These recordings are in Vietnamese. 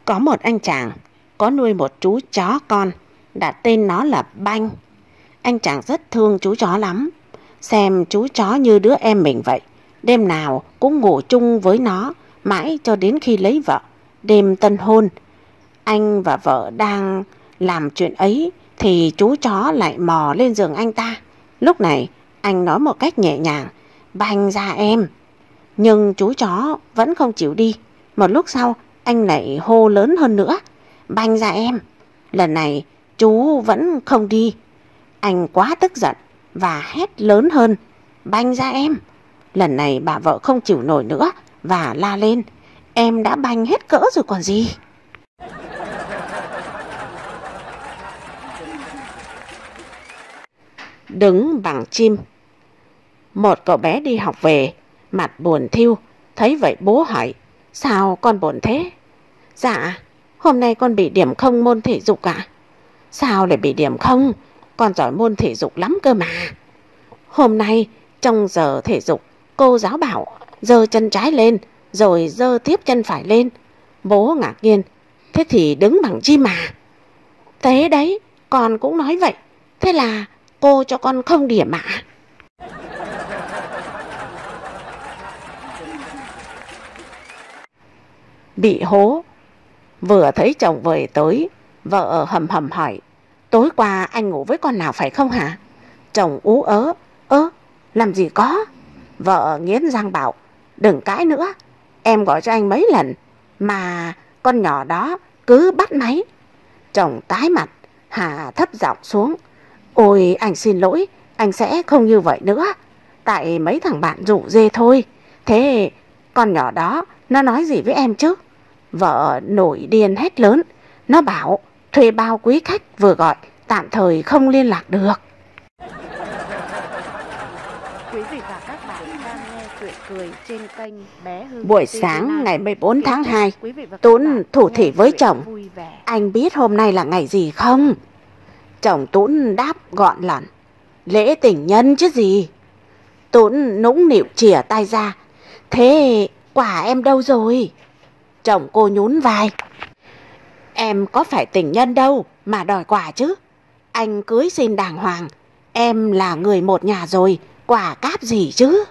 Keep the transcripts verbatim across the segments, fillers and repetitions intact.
Có một anh chàng có nuôi một chú chó con, đặt tên nó là Banh. Anh chàng rất thương chú chó lắm, xem chú chó như đứa em mình vậy. Đêm nào cũng ngủ chung với nó, mãi cho đến khi lấy vợ. Đêm tân hôn, anh và vợ đang làm chuyện ấy thì chú chó lại mò lên giường anh ta. Lúc này anh nói một cách nhẹ nhàng: "Banh ra em." Nhưng chú chó vẫn không chịu đi. Một lúc sau anh lại hô lớn hơn nữa: "Banh ra em." Lần này chú vẫn không đi. Anh quá tức giận và hét lớn hơn: "Banh ra em." Lần này bà vợ không chịu nổi nữa và la lên: "Em đã banh hết cỡ rồi còn gì." Đứng bằng chim. Một cậu bé đi học về, mặt buồn thiu. Thấy vậy bố hỏi: "Sao con buồn thế?" "Dạ, hôm nay con bị điểm không môn thể dục ạ." "Sao lại bị điểm không? Con giỏi môn thể dục lắm cơ mà." "Hôm nay trong giờ thể dục, cô giáo bảo giơ chân trái lên rồi giơ tiếp chân phải lên." Bố ngạc nhiên: "Thế thì đứng bằng chim mà." "Thế đấy, con cũng nói vậy. Thế là cô cho con không điểm ạ?" Bị hố. Vừa thấy chồng về tới, vợ hầm hầm hỏi: "Tối qua anh ngủ với con nào phải không hả?" Chồng ú ớ: "Ơ, làm gì có." Vợ nghiến răng bảo: "Đừng cãi nữa, em gọi cho anh mấy lần mà con nhỏ đó cứ bắt máy." Chồng tái mặt, hạ thấp giọng xuống: "Ôi anh xin lỗi, anh sẽ không như vậy nữa. Tại mấy thằng bạn rủ dê thôi. Thế con nhỏ đó nó nói gì với em chứ?" Vợ nổi điên hét lớn: "Nó bảo thuê bao quý khách vừa gọi, tạm thời không liên lạc được." Quý vị và các bạn đang nghe truyện cười trên kênh Bé Hương. Buổi sáng ngày mười bốn tháng hai, Tún thủ thỉ với chồng: "Anh biết hôm nay là ngày gì không?" Chồng Tún đáp gọn lỏn: "Lễ tình nhân chứ gì." Tún nũng nịu chìa tay ra: "Thế quả em đâu rồi?" Chồng cô nhún vai: "Em có phải tình nhân đâu mà đòi quà chứ. Anh cưới xin đàng hoàng, em là người một nhà rồi, quà cáp gì chứ."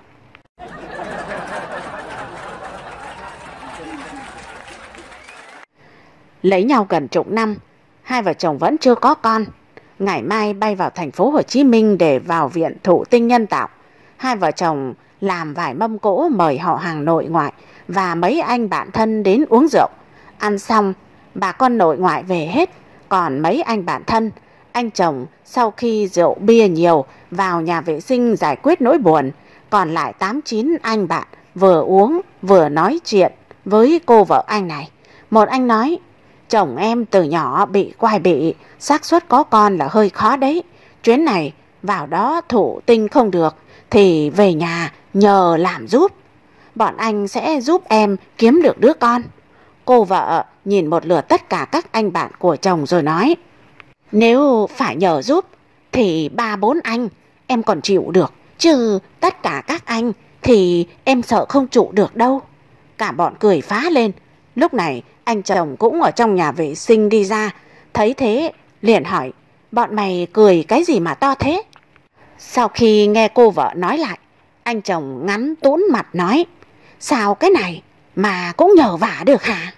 Lấy nhau gần chục năm, hai vợ chồng vẫn chưa có con. Ngày mai bay vào thành phố Hồ Chí Minh để vào viện thụ tinh nhân tạo. Hai vợ chồng làm vài mâm cỗ mời họ hàng nội ngoại và mấy anh bạn thân đến uống rượu. Ăn xong, bà con nội ngoại về hết, còn mấy anh bạn thân. Anh chồng sau khi rượu bia nhiều vào nhà vệ sinh giải quyết nỗi buồn. Còn lại tám chín anh bạn vừa uống vừa nói chuyện với cô vợ anh này. Một anh nói: "Chồng em từ nhỏ bị quai bị, xác suất có con là hơi khó đấy. Chuyến này vào đó thụ tinh không được thì về nhà nhờ làm giúp. Bọn anh sẽ giúp em kiếm được đứa con." Cô vợ nhìn một lượt tất cả các anh bạn của chồng rồi nói: "Nếu phải nhờ giúp thì ba bốn anh em còn chịu được, chứ tất cả các anh thì em sợ không trụ được đâu." Cả bọn cười phá lên. Lúc này anh chồng cũng ở trong nhà vệ sinh đi ra, thấy thế liền hỏi: "Bọn mày cười cái gì mà to thế?" Sau khi nghe cô vợ nói lại, anh chồng ngắn tún mặt nói: "Sao cái này mà cũng nhờ vả được hả?"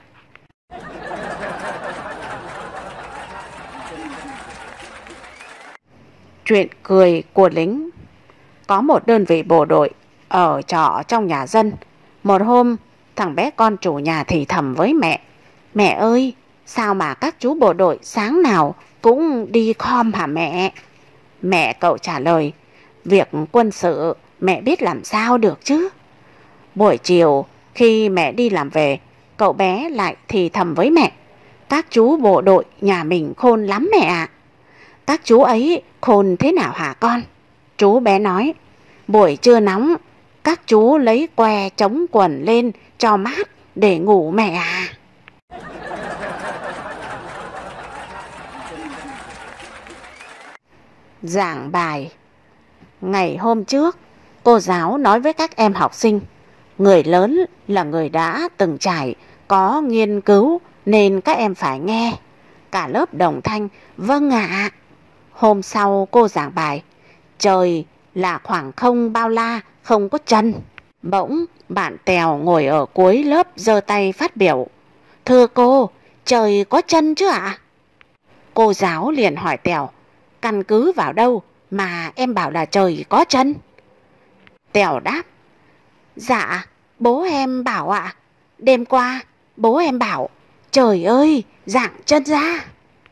Chuyện cười của lính. Có một đơn vị bộ đội ở trọ trong nhà dân. Một hôm, thằng bé con chủ nhà thì thầm với mẹ: "Mẹ ơi, sao mà các chú bộ đội sáng nào cũng đi khom hả mẹ?" Mẹ cậu trả lời: "Việc quân sự mẹ biết làm sao được chứ." Buổi chiều khi mẹ đi làm về, cậu bé lại thì thầm với mẹ: "Các chú bộ đội nhà mình khôn lắm mẹ ạ." "Các chú ấy khôn thế nào hả con?" Chú bé nói: "Buổi trưa nóng, các chú lấy que chống quần lên cho mát để ngủ mẹ à." Giảng bài. Ngày hôm trước, cô giáo nói với các em học sinh: người lớn là người đã từng trải, có nghiên cứu nên các em phải nghe. Cả lớp đồng thanh vâng ạ. Hôm sau cô giảng bài trời là khoảng không bao la, không có chân. Bỗng bạn Tèo ngồi ở cuối lớp giơ tay phát biểu: thưa cô, trời có chân chứ ạ? Cô giáo liền hỏi Tèo: căn cứ vào đâu mà em bảo là trời có chân? Tèo đáp: dạ, bố em bảo ạ. Đêm qua bố em bảo trời ơi, dạng chân ra.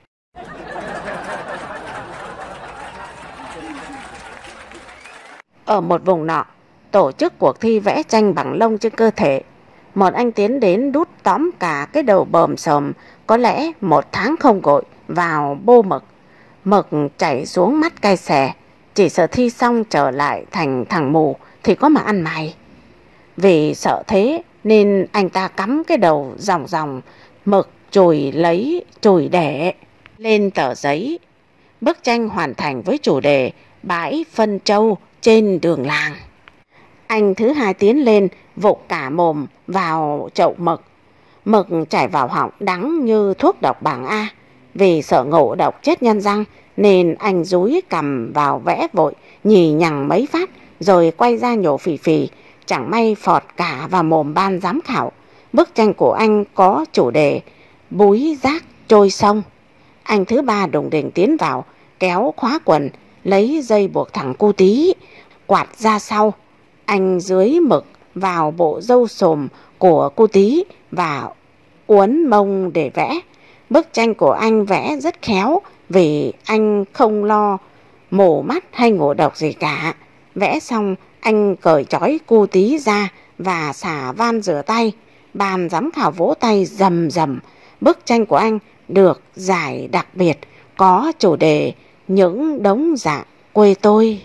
Ở một vùng nọ, tổ chức cuộc thi vẽ tranh bằng lông trên cơ thể. Một anh tiến đến đút tóm cả cái đầu bờm sờm, có lẽ một tháng không gội, vào bô mực. Mực chảy xuống mắt cay xè, chỉ sợ thi xong trở lại thành thằng mù thì có mà ăn mày. Vì sợ thế nên anh ta cắm cái đầu ròng ròng mực chùi lấy chùi để lên tờ giấy. Bức tranh hoàn thành với chủ đề bãi phân trâu trên đường làng. Anh thứ hai tiến lên vụng cả mồm vào chậu mực. Mực chảy vào họng đắng như thuốc độc bảng A. Vì sợ ngộ độc chết nhân răng nên anh dúi cầm vào vẽ vội, nhì nhằng mấy phát rồi quay ra nhổ phì phì. Chẳng may phọt cả vào mồm ban giám khảo. Bức tranh của anh có chủ đề búi rác trôi sông. Anh thứ ba đùng đỉnh tiến vào, kéo khóa quần, lấy dây buộc thẳng cu tí, quạt ra sau. Anh dưới mực vào bộ râu xồm của cu tí và uốn mông để vẽ. Bức tranh của anh vẽ rất khéo vì anh không lo mổ mắt hay ngộ độc gì cả. Vẽ xong anh cởi trói cu tí ra và xả van rửa tay. Ban giám khảo vỗ tay rầm rầm. Bức tranh của anh được giải đặc biệt, có chủ đề những đống dạng quê tôi.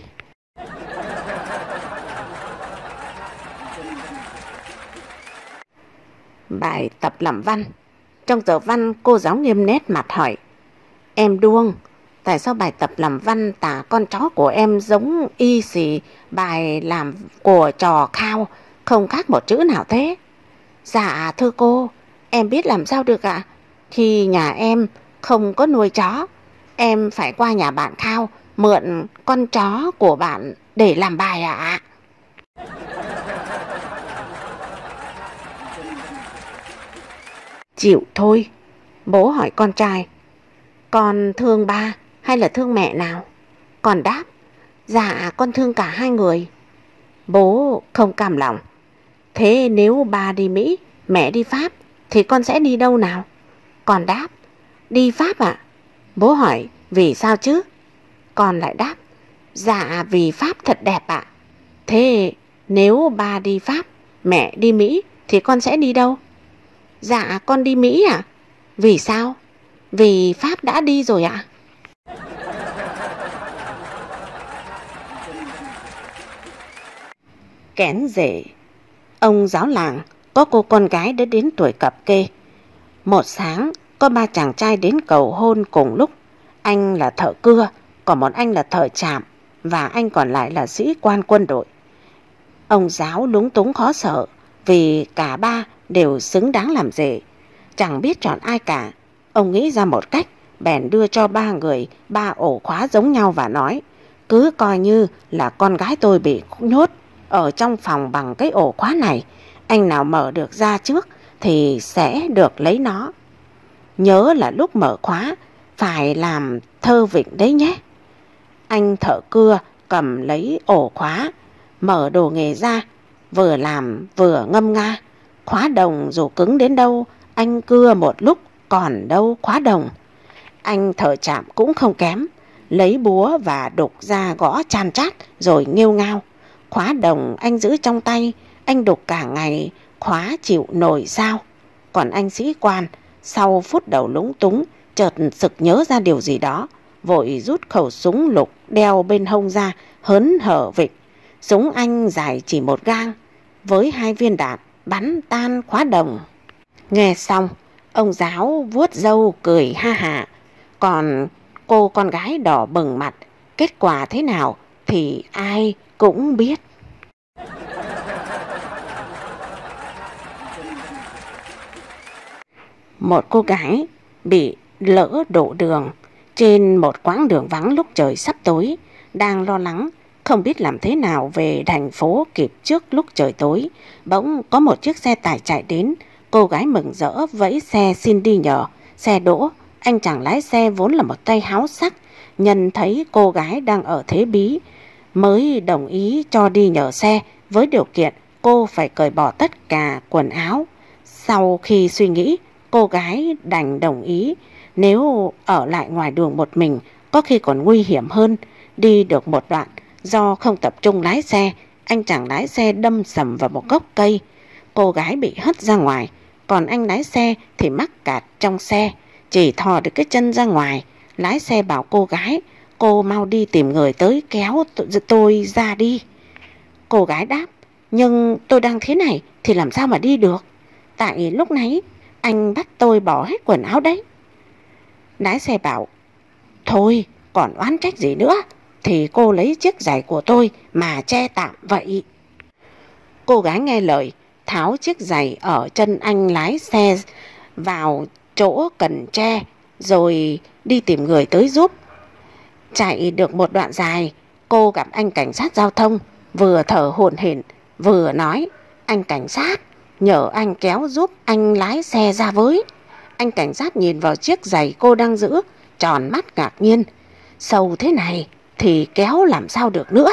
Bài tập làm văn. Trong giờ văn, cô giáo nghiêm nét mặt hỏi: em Đuông, tại sao bài tập làm văn tả con chó của em giống y xì bài làm của trò khao, không khác một chữ nào thế? Dạ thưa cô, em biết làm sao được ạ? Khi nhà em không có nuôi chó, em phải qua nhà bạn Khao mượn con chó của bạn để làm bài ạ. Chịu thôi. Bố hỏi con trai: con thương ba hay là thương mẹ nào? Con đáp: dạ con thương cả hai người. Bố không cam lòng: thế nếu ba đi Mỹ, mẹ đi Pháp thì con sẽ đi đâu nào? Con đáp: đi Pháp ạ. Bố hỏi: vì sao chứ? Con lại đáp: dạ vì Pháp thật đẹp ạ. Thế nếu ba đi Pháp, mẹ đi Mỹ thì con sẽ đi đâu? Dạ con đi Mỹ ạ. Vì sao? Vì Pháp đã đi rồi ạ. Kén rể. Ông giáo làng có cô con gái đã đến tuổi cập kê. Một sáng có ba chàng trai đến cầu hôn cùng lúc. Anh là thợ cưa, còn một anh là thợ chạm, và anh còn lại là sĩ quan quân đội. Ông giáo lúng túng khó sợ vì cả ba đều xứng đáng làm rể. Chẳng biết chọn ai cả. Ông nghĩ ra một cách, bèn đưa cho ba người ba ổ khóa giống nhau và nói: cứ coi như là con gái tôi bị nhốt ở trong phòng bằng cái ổ khóa này. Anh nào mở được ra trước thì sẽ được lấy nó. Nhớ là lúc mở khóa phải làm thơ vịnh đấy nhé. Anh thợ cưa cầm lấy ổ khóa, mở đồ nghề ra, vừa làm vừa ngâm nga: khóa đồng dù cứng đến đâu, anh cưa một lúc còn đâu khóa đồng. Anh thợ chạm cũng không kém, lấy búa và đục ra gõ chan chát rồi nghêu ngao: khóa đồng anh giữ trong tay, anh đục cả ngày, khóa chịu nổi sao? Còn anh sĩ quan sau phút đầu lúng túng, chợt sực nhớ ra điều gì đó, vội rút khẩu súng lục đeo bên hông ra, hớn hở vịnh. Súng anh dài chỉ một gang, với hai viên đạn bắn tan khóa đồng. Nghe xong, ông giáo vuốt râu cười ha hả. Còn cô con gái đỏ bừng mặt, kết quả thế nào thì ai cũng biết. Một cô gái bị lỡ đổ đường trên một quãng đường vắng lúc trời sắp tối, đang lo lắng không biết làm thế nào về thành phố kịp trước lúc trời tối. Bỗng có một chiếc xe tải chạy đến. Cô gái mừng rỡ vẫy xe xin đi nhờ. Xe đỗ. Anh chàng lái xe vốn là một tay háo sắc, nhận thấy cô gái đang ở thế bí mới đồng ý cho đi nhờ xe, với điều kiện cô phải cởi bỏ tất cả quần áo. Sau khi suy nghĩ, cô gái đành đồng ý. Nếu ở lại ngoài đường một mình có khi còn nguy hiểm hơn. Đi được một đoạn, do không tập trung lái xe, anh chàng lái xe đâm sầm vào một gốc cây. Cô gái bị hất ra ngoài, còn anh lái xe thì mắc kẹt trong xe, chỉ thò được cái chân ra ngoài. Lái xe bảo cô gái, cô mau đi tìm người tới kéo tôi ra đi. Cô gái đáp, nhưng tôi đang thế này thì làm sao mà đi được, tại lúc nãy anh bắt tôi bỏ hết quần áo đấy. Lái xe bảo, thôi còn oán trách gì nữa, thì cô lấy chiếc giày của tôi mà che tạm vậy. Cô gái nghe lời, tháo chiếc giày ở chân anh lái xe vào chỗ cần che, rồi đi tìm người tới giúp. Chạy được một đoạn dài, cô gặp anh cảnh sát giao thông, vừa thở hổn hển vừa nói, anh cảnh sát, nhờ anh kéo giúp anh lái xe ra với. Anh cảnh sát nhìn vào chiếc giày cô đang giữ, tròn mắt ngạc nhiên, sâu thế này thì kéo làm sao được nữa.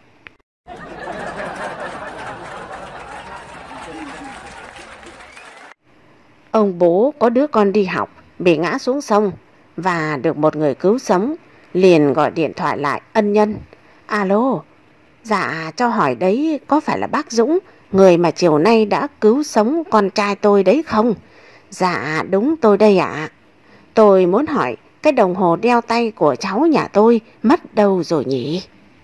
Ông bố có đứa con đi học bị ngã xuống sông và được một người cứu sống, liền gọi điện thoại lại ân nhân. Alo, dạ cho hỏi đấy có phải là bác Dũng, người mà chiều nay đã cứu sống con trai tôi đấy không? Dạ đúng tôi đây ạ. À. Tôi muốn hỏi cái đồng hồ đeo tay của cháu nhà tôi mất đâu rồi nhỉ?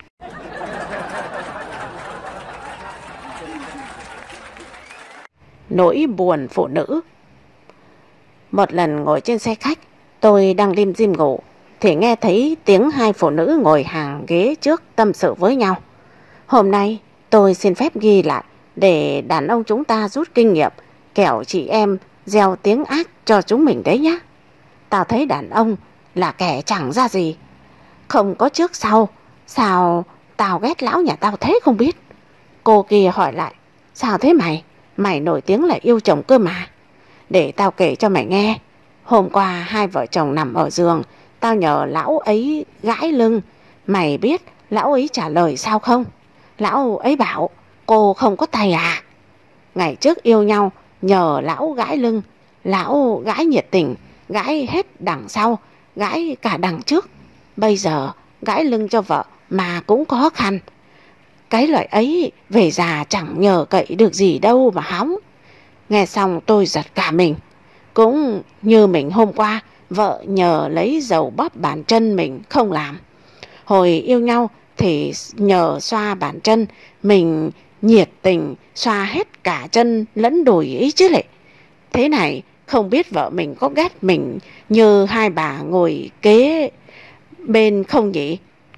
Nỗi buồn phụ nữ. Một lần ngồi trên xe khách, tôi đang lim dim ngủ thì nghe thấy tiếng hai phụ nữ ngồi hàng ghế trước tâm sự với nhau. Hôm nay tôi xin phép ghi lại để đàn ông chúng ta rút kinh nghiệm, kẻo chị em gieo tiếng ác cho chúng mình đấy nhá. Tao thấy đàn ông là kẻ chẳng ra gì, không có trước sau, sao tao ghét lão nhà tao thế không biết. Cô kia hỏi lại, sao thế mày? Mày nổi tiếng là yêu chồng cơ mà. Để tao kể cho mày nghe. Hôm qua hai vợ chồng nằm ở giường, tao nhờ lão ấy gãi lưng. Mày biết lão ấy trả lời sao không? Lão ấy bảo, cô không có tay à? Ngày trước yêu nhau, nhờ lão gãi lưng, lão gãi nhiệt tình, gãi hết đằng sau, gãi cả đằng trước. Bây giờ gãi lưng cho vợ mà cũng khó khăn. Cái loại ấy về già chẳng nhờ cậy được gì đâu mà hóng. Nghe xong tôi giật cả mình. Cũng như mình hôm qua, vợ nhờ lấy dầu bóp bàn chân mình không làm. Hồi yêu nhau thì nhờ xoa bàn chân, mình nhiệt tình xoa hết cả chân lẫn đùi ấy chứ lệ. Thế này không biết vợ mình có ghét mình như hai bà ngồi kế bên không nhỉ?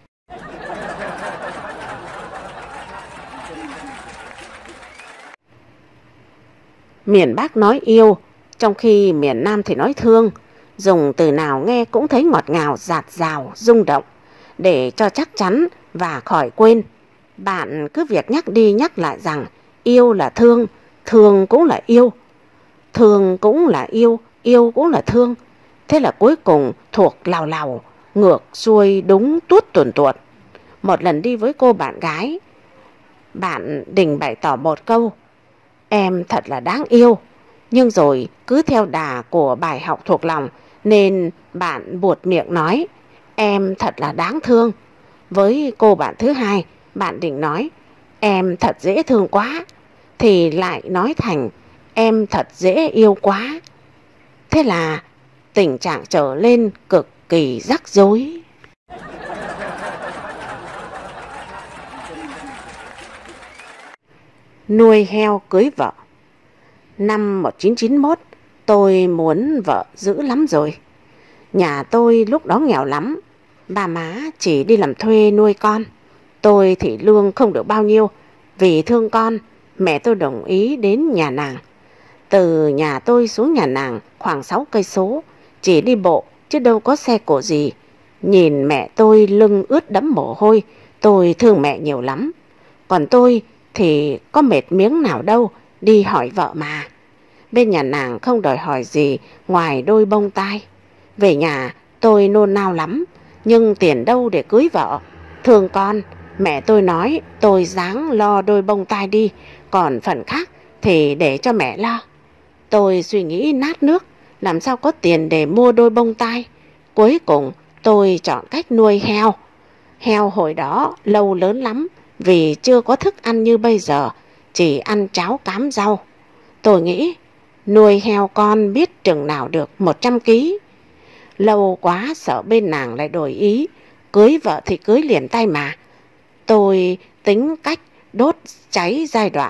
Miền Bắc nói yêu, trong khi miền Nam thì nói thương. Dùng từ nào nghe cũng thấy ngọt ngào, dạt dào, rung động. Để cho chắc chắn và khỏi quên, bạn cứ việc nhắc đi nhắc lại rằng yêu là thương, thương cũng là yêu, thương cũng là yêu, yêu cũng là thương. Thế là cuối cùng thuộc lào lào, ngược xuôi đúng tuốt tuồn tuột. Một lần đi với cô bạn gái, bạn định bày tỏ một câu, em thật là đáng yêu. Nhưng rồi cứ theo đà của bài học thuộc lòng, nên bạn buột miệng nói, em thật là đáng thương. Với cô bạn thứ hai, bạn định nói, em thật dễ thương quá, thì lại nói thành, em thật dễ yêu quá. Thế là tình trạng trở lên cực kỳ rắc rối. Nuôi heo cưới vợ. Năm một nghìn chín trăm chín mươi mốt, tôi muốn vợ dữ lắm rồi. Nhà tôi lúc đó nghèo lắm, bà má chỉ đi làm thuê nuôi con. Tôi thì lương không được bao nhiêu. Vì thương con, mẹ tôi đồng ý đến nhà nàng. Từ nhà tôi xuống nhà nàng khoảng sáu cây số, chỉ đi bộ chứ đâu có xe cộ gì. Nhìn mẹ tôi lưng ướt đẫm mồ hôi, tôi thương mẹ nhiều lắm. Còn tôi thì có mệt miếng nào đâu, đi hỏi vợ mà. Bên nhà nàng không đòi hỏi gì ngoài đôi bông tai. Về nhà tôi nôn nao lắm, nhưng tiền đâu để cưới vợ. Thương con, mẹ tôi nói tôi ráng lo đôi bông tai đi, còn phần khác thì để cho mẹ lo. Tôi suy nghĩ nát nước, làm sao có tiền để mua đôi bông tai. Cuối cùng tôi chọn cách nuôi heo. Heo hồi đó lâu lớn lắm, vì chưa có thức ăn như bây giờ, chỉ ăn cháo cám rau. Tôi nghĩ nuôi heo con biết chừng nào được một trăm ký. Lâu quá sợ bên nàng lại đổi ý, cưới vợ thì cưới liền tay mà. Tôi tính cách đốt cháy giai đoạn.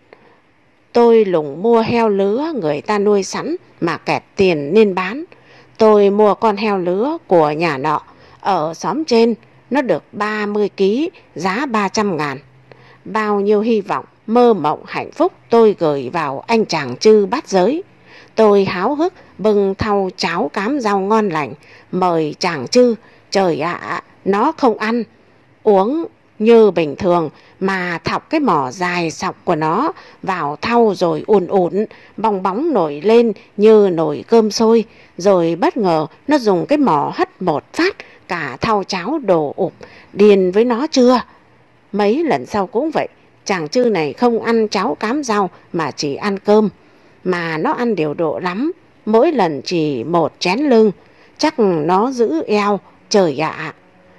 Tôi lùng mua heo lứa người ta nuôi sẵn mà kẹt tiền nên bán. Tôi mua con heo lứa của nhà nọ ở xóm trên, nó được ba mươi ký, giá ba trăm ngàn. Bao nhiêu hy vọng, mơ mộng hạnh phúc tôi gửi vào anh chàng Chư bát giới. Tôi háo hức bưng thau cháo cám rau ngon lành mời chàng Chư. Trời ạ, à, nó không ăn uống như bình thường mà thọc cái mỏ dài sọc của nó vào thau rồi ùn ùn, bong bóng nổi lên như nồi cơm sôi. Rồi bất ngờ nó dùng cái mỏ hất một phát, cả thau cháo đổ ụp. Điên với nó chưa? Mấy lần sau cũng vậy, chàng Chư này không ăn cháo cám rau mà chỉ ăn cơm. Mà nó ăn điều độ lắm, mỗi lần chỉ một chén lưng. Chắc nó giữ eo, trời ạ. À.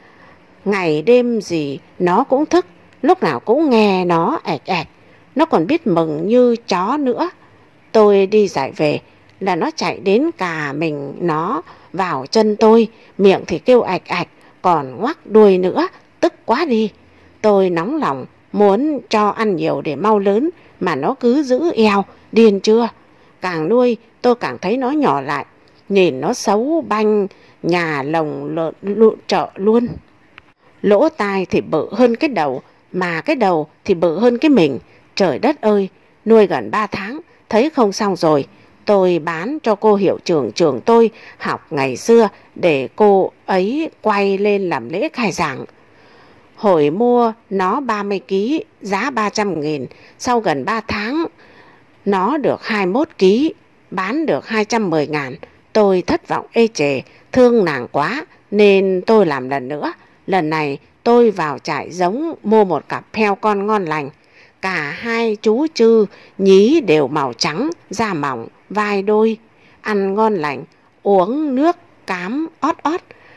Ngày đêm gì nó cũng thức, lúc nào cũng nghe nó ạch ạch. Nó còn biết mừng như chó nữa. Tôi đi giải về là nó chạy đến cà mình nó vào chân tôi, miệng thì kêu ạch ạch, còn ngoắc đuôi nữa, tức quá đi. Tôi nóng lòng muốn cho ăn nhiều để mau lớn, mà nó cứ giữ eo, điên chưa? Càng nuôi tôi càng thấy nó nhỏ lại, nhìn nó xấu banh nhà lồng lợn chợ luôn. Lỗ tai thì bự hơn cái đầu, mà cái đầu thì bự hơn cái mình. Trời đất ơi, nuôi gần ba tháng, thấy không xong rồi. Tôi bán cho cô hiệu trưởng trường tôi học ngày xưa để cô ấy quay lên làm lễ khai giảng. Hồi mua nó ba mươi ký, giá ba trăm nghìn. Sau gần ba tháng, nó được hai mươi mốt ký, bán được hai trăm mười ngàn. Tôi thất vọng ê chề, thương nàng quá nên tôi làm lần nữa. Lần này tôi vào trại giống mua một cặp heo con ngon lành. Cả hai chú Chư nhí đều màu trắng, da mỏng, vai đôi, ăn ngon lành, uống nước cám ót ót.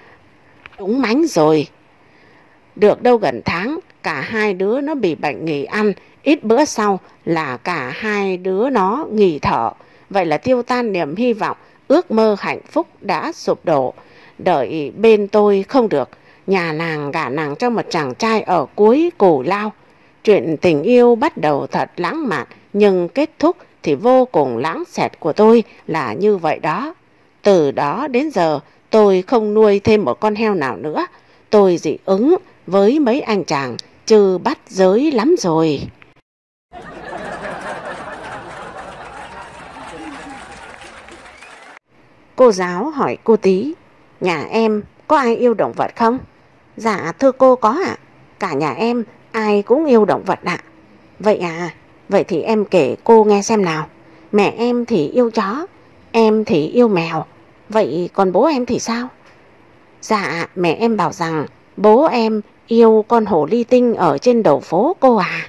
Đúng mánh rồi. Được đâu gần tháng, cả hai đứa nó bị bệnh nghỉ ăn, ít bữa sau là cả hai đứa nó nghỉ thở. Vậy là tiêu tan niềm hy vọng, ước mơ hạnh phúc đã sụp đổ. Đợi bên tôi không được, nhà nàng gả nàng cho một chàng trai ở cuối Cù Lao. Chuyện tình yêu bắt đầu thật lãng mạn, nhưng kết thúc thì vô cùng lãng xẹt của tôi là như vậy đó. Từ đó đến giờ tôi không nuôi thêm một con heo nào nữa. Tôi dị ứng với mấy anh chàng Chư bát giới lắm rồi. Cô giáo hỏi cô Tí, nhà em có ai yêu động vật không? Dạ thưa cô có ạ. Cả nhà em ai cũng yêu động vật ạ. Vậy à, vậy thì em kể cô nghe xem nào. Mẹ em thì yêu chó, em thì yêu mèo. Vậy còn bố em thì sao? Dạ mẹ em bảo rằng bố em yêu con hổ ly tinh ở trên đầu phố cô à.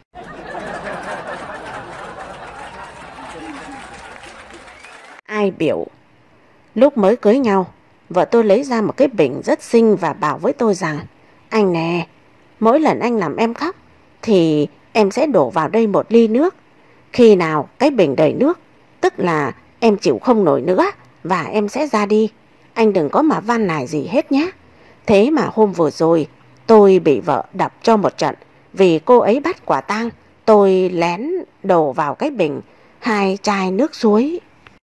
Ai biểu. Lúc mới cưới nhau, vợ tôi lấy ra một cái bình rất xinh và bảo với tôi rằng, anh nè, mỗi lần anh làm em khóc thì em sẽ đổ vào đây một ly nước. Khi nào cái bình đầy nước, tức là em chịu không nổi nữa và em sẽ ra đi. Anh đừng có mà van nài gì hết nhé. Thế mà hôm vừa rồi tôi bị vợ đập cho một trận vì cô ấy bắt quả tang tôi lén đổ vào cái bình hai chai nước suối.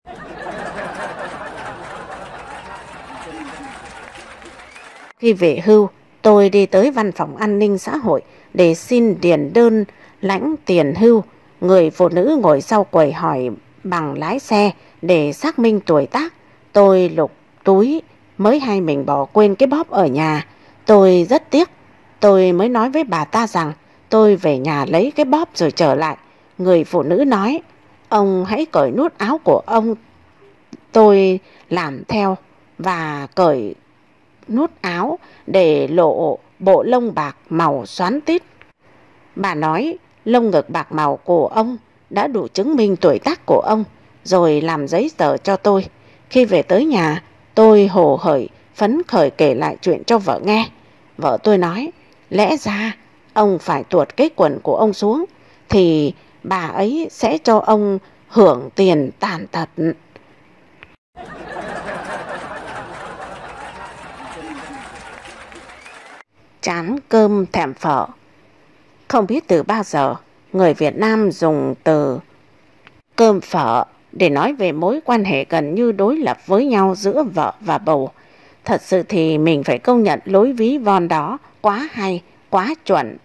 Khi về hưu, tôi đi tới văn phòng an ninh xã hội để xin điền đơn lãnh tiền hưu. Người phụ nữ ngồi sau quầy hỏi bằng lái xe để xác minh tuổi tác. Tôi lục túi mới hay mình bỏ quên cái bóp ở nhà. Tôi rất tiếc. Tôi mới nói với bà ta rằng tôi về nhà lấy cái bóp rồi trở lại. Người phụ nữ nói, ông hãy cởi nút áo của ông. Tôi làm theo và cởi nút áo để lộ bộ lông bạc màu xoắn tít. Bà nói lông ngực bạc màu của ông đã đủ chứng minh tuổi tác của ông, rồi làm giấy tờ cho tôi. Khi về tới nhà, tôi hồ hởi phấn khởi kể lại chuyện cho vợ nghe. Vợ tôi nói, lẽ ra ông phải tuột cái quần của ông xuống thì bà ấy sẽ cho ông hưởng tiền tàn tật. Chán cơm thèm phở. Không biết từ bao giờ người Việt Nam dùng từ cơm phở để nói về mối quan hệ gần như đối lập với nhau giữa vợ và bầu. Thật sự thì mình phải công nhận lối ví von đó quá hay, quá chuẩn.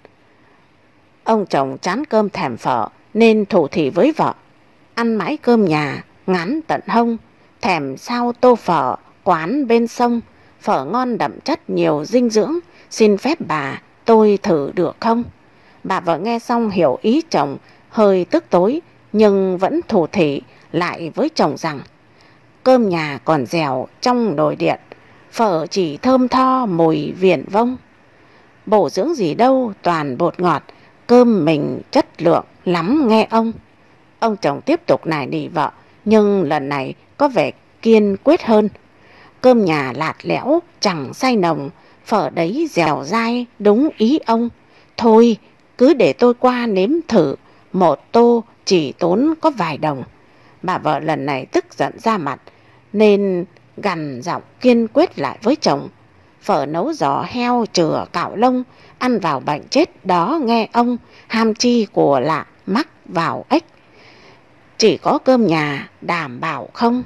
Ông chồng chán cơm thèm phở nên thủ thỉ với vợ, ăn mãi cơm nhà, ngán tận hông, thèm sao tô phở quán bên sông, phở ngon đậm chất nhiều dinh dưỡng, xin phép bà tôi thử được không? Bà vợ nghe xong hiểu ý chồng, hơi tức tối nhưng vẫn thủ thỉ lại với chồng rằng cơm nhà còn dẻo trong nồi điện, phở chỉ thơm tho mùi viển vông. Bổ dưỡng gì đâu, toàn bột ngọt, cơm mình chất lượng lắm nghe ông. Ông chồng tiếp tục nài nỉ vợ, nhưng lần này có vẻ kiên quyết hơn. Cơm nhà lạt lẽo, chẳng say nồng, phở đấy dẻo dai đúng ý ông. Thôi, cứ để tôi qua nếm thử, một tô chỉ tốn có vài đồng. Bà vợ lần này tức giận ra mặt, nên gằn giọng kiên quyết lại với chồng. Phở nấu giò heo chừa cạo lông, ăn vào bệnh chết đó nghe ông, ham chi của lạ mắc vào ếch. Chỉ có cơm nhà đảm bảo không?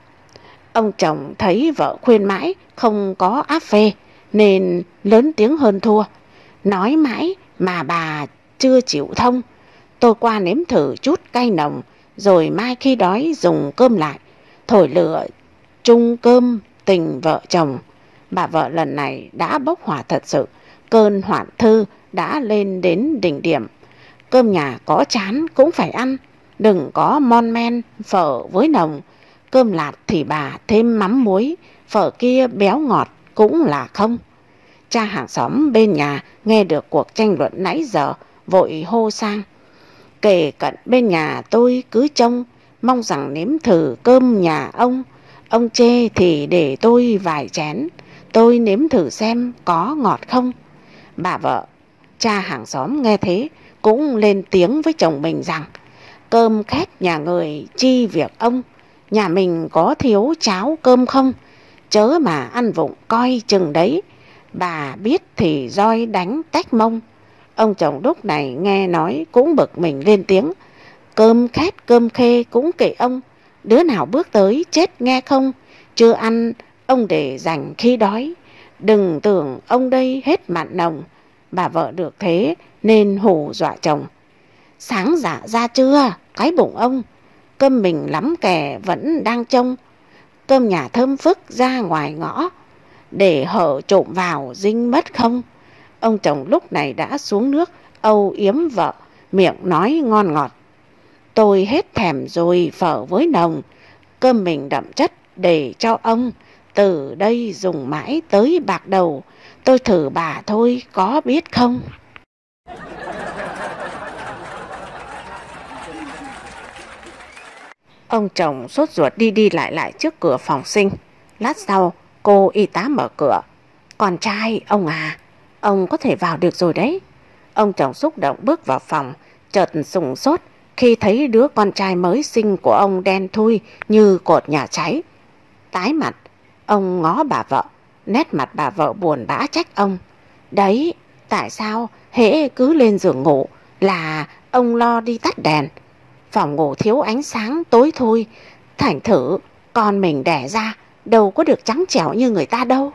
Ông chồng thấy vợ khuyên mãi không có áp phê nên lớn tiếng hơn thua. Nói mãi mà bà chưa chịu thông. Tôi qua nếm thử chút cay nồng, rồi mai khi đói dùng cơm lại, thổi lửa chung cơm tình vợ chồng. Bà vợ lần này đã bốc hỏa thật sự, cơn hoạn thư đã lên đến đỉnh điểm. Cơm nhà có chán cũng phải ăn, đừng có mon men phở với nồng. Cơm lạt thì bà thêm mắm muối, phở kia béo ngọt cũng là không. Cha hàng xóm bên nhà nghe được cuộc tranh luận nãy giờ, vội hô sang. Kể cận bên nhà tôi cứ trông, mong rằng nếm thử cơm nhà ông. Ông chê thì để tôi vài chén, tôi nếm thử xem có ngọt không. Bà vợ, cha hàng xóm nghe thế cũng lên tiếng với chồng mình rằng, cơm khét nhà người chi việc ông, nhà mình có thiếu cháo cơm không, chớ mà ăn vụng coi chừng đấy. Bà biết thì roi đánh tách mông. Ông chồng lúc này nghe nói cũng bực mình lên tiếng, cơm khét cơm khê cũng kệ ông, đứa nào bước tới chết nghe không, chưa ăn ông để dành khi đói, đừng tưởng ông đây hết mặn nồng. Bà vợ được thế nên hù dọa chồng, sáng dạ ra chưa cái bụng ông, cơm mình lắm kẻ vẫn đang trông, cơm nhà thơm phức ra ngoài ngõ, để hở trộm vào dinh mất không. Ông chồng lúc này đã xuống nước âu yếm vợ, miệng nói ngon ngọt, tôi hết thèm rồi phở với nồng, cơm mình đậm chất để cho ông, từ đây dùng mãi tới bạc đầu, tôi thử bà thôi có biết không. Ông chồng sốt ruột đi đi lại lại trước cửa phòng sinh. Lát sau cô y tá mở cửa. Con trai ông à, ông có thể vào được rồi đấy. Ông chồng xúc động bước vào phòng, chợt sửng sốt khi thấy đứa con trai mới sinh của ông đen thui như cột nhà cháy. Tái mặt, ông ngó bà vợ, nét mặt bà vợ buồn bã trách ông. Đấy, tại sao hễ cứ lên giường ngủ là ông lo đi tắt đèn. Phòng ngủ thiếu ánh sáng tối thui, thành thử con mình đẻ ra đâu có được trắng trẻo như người ta đâu.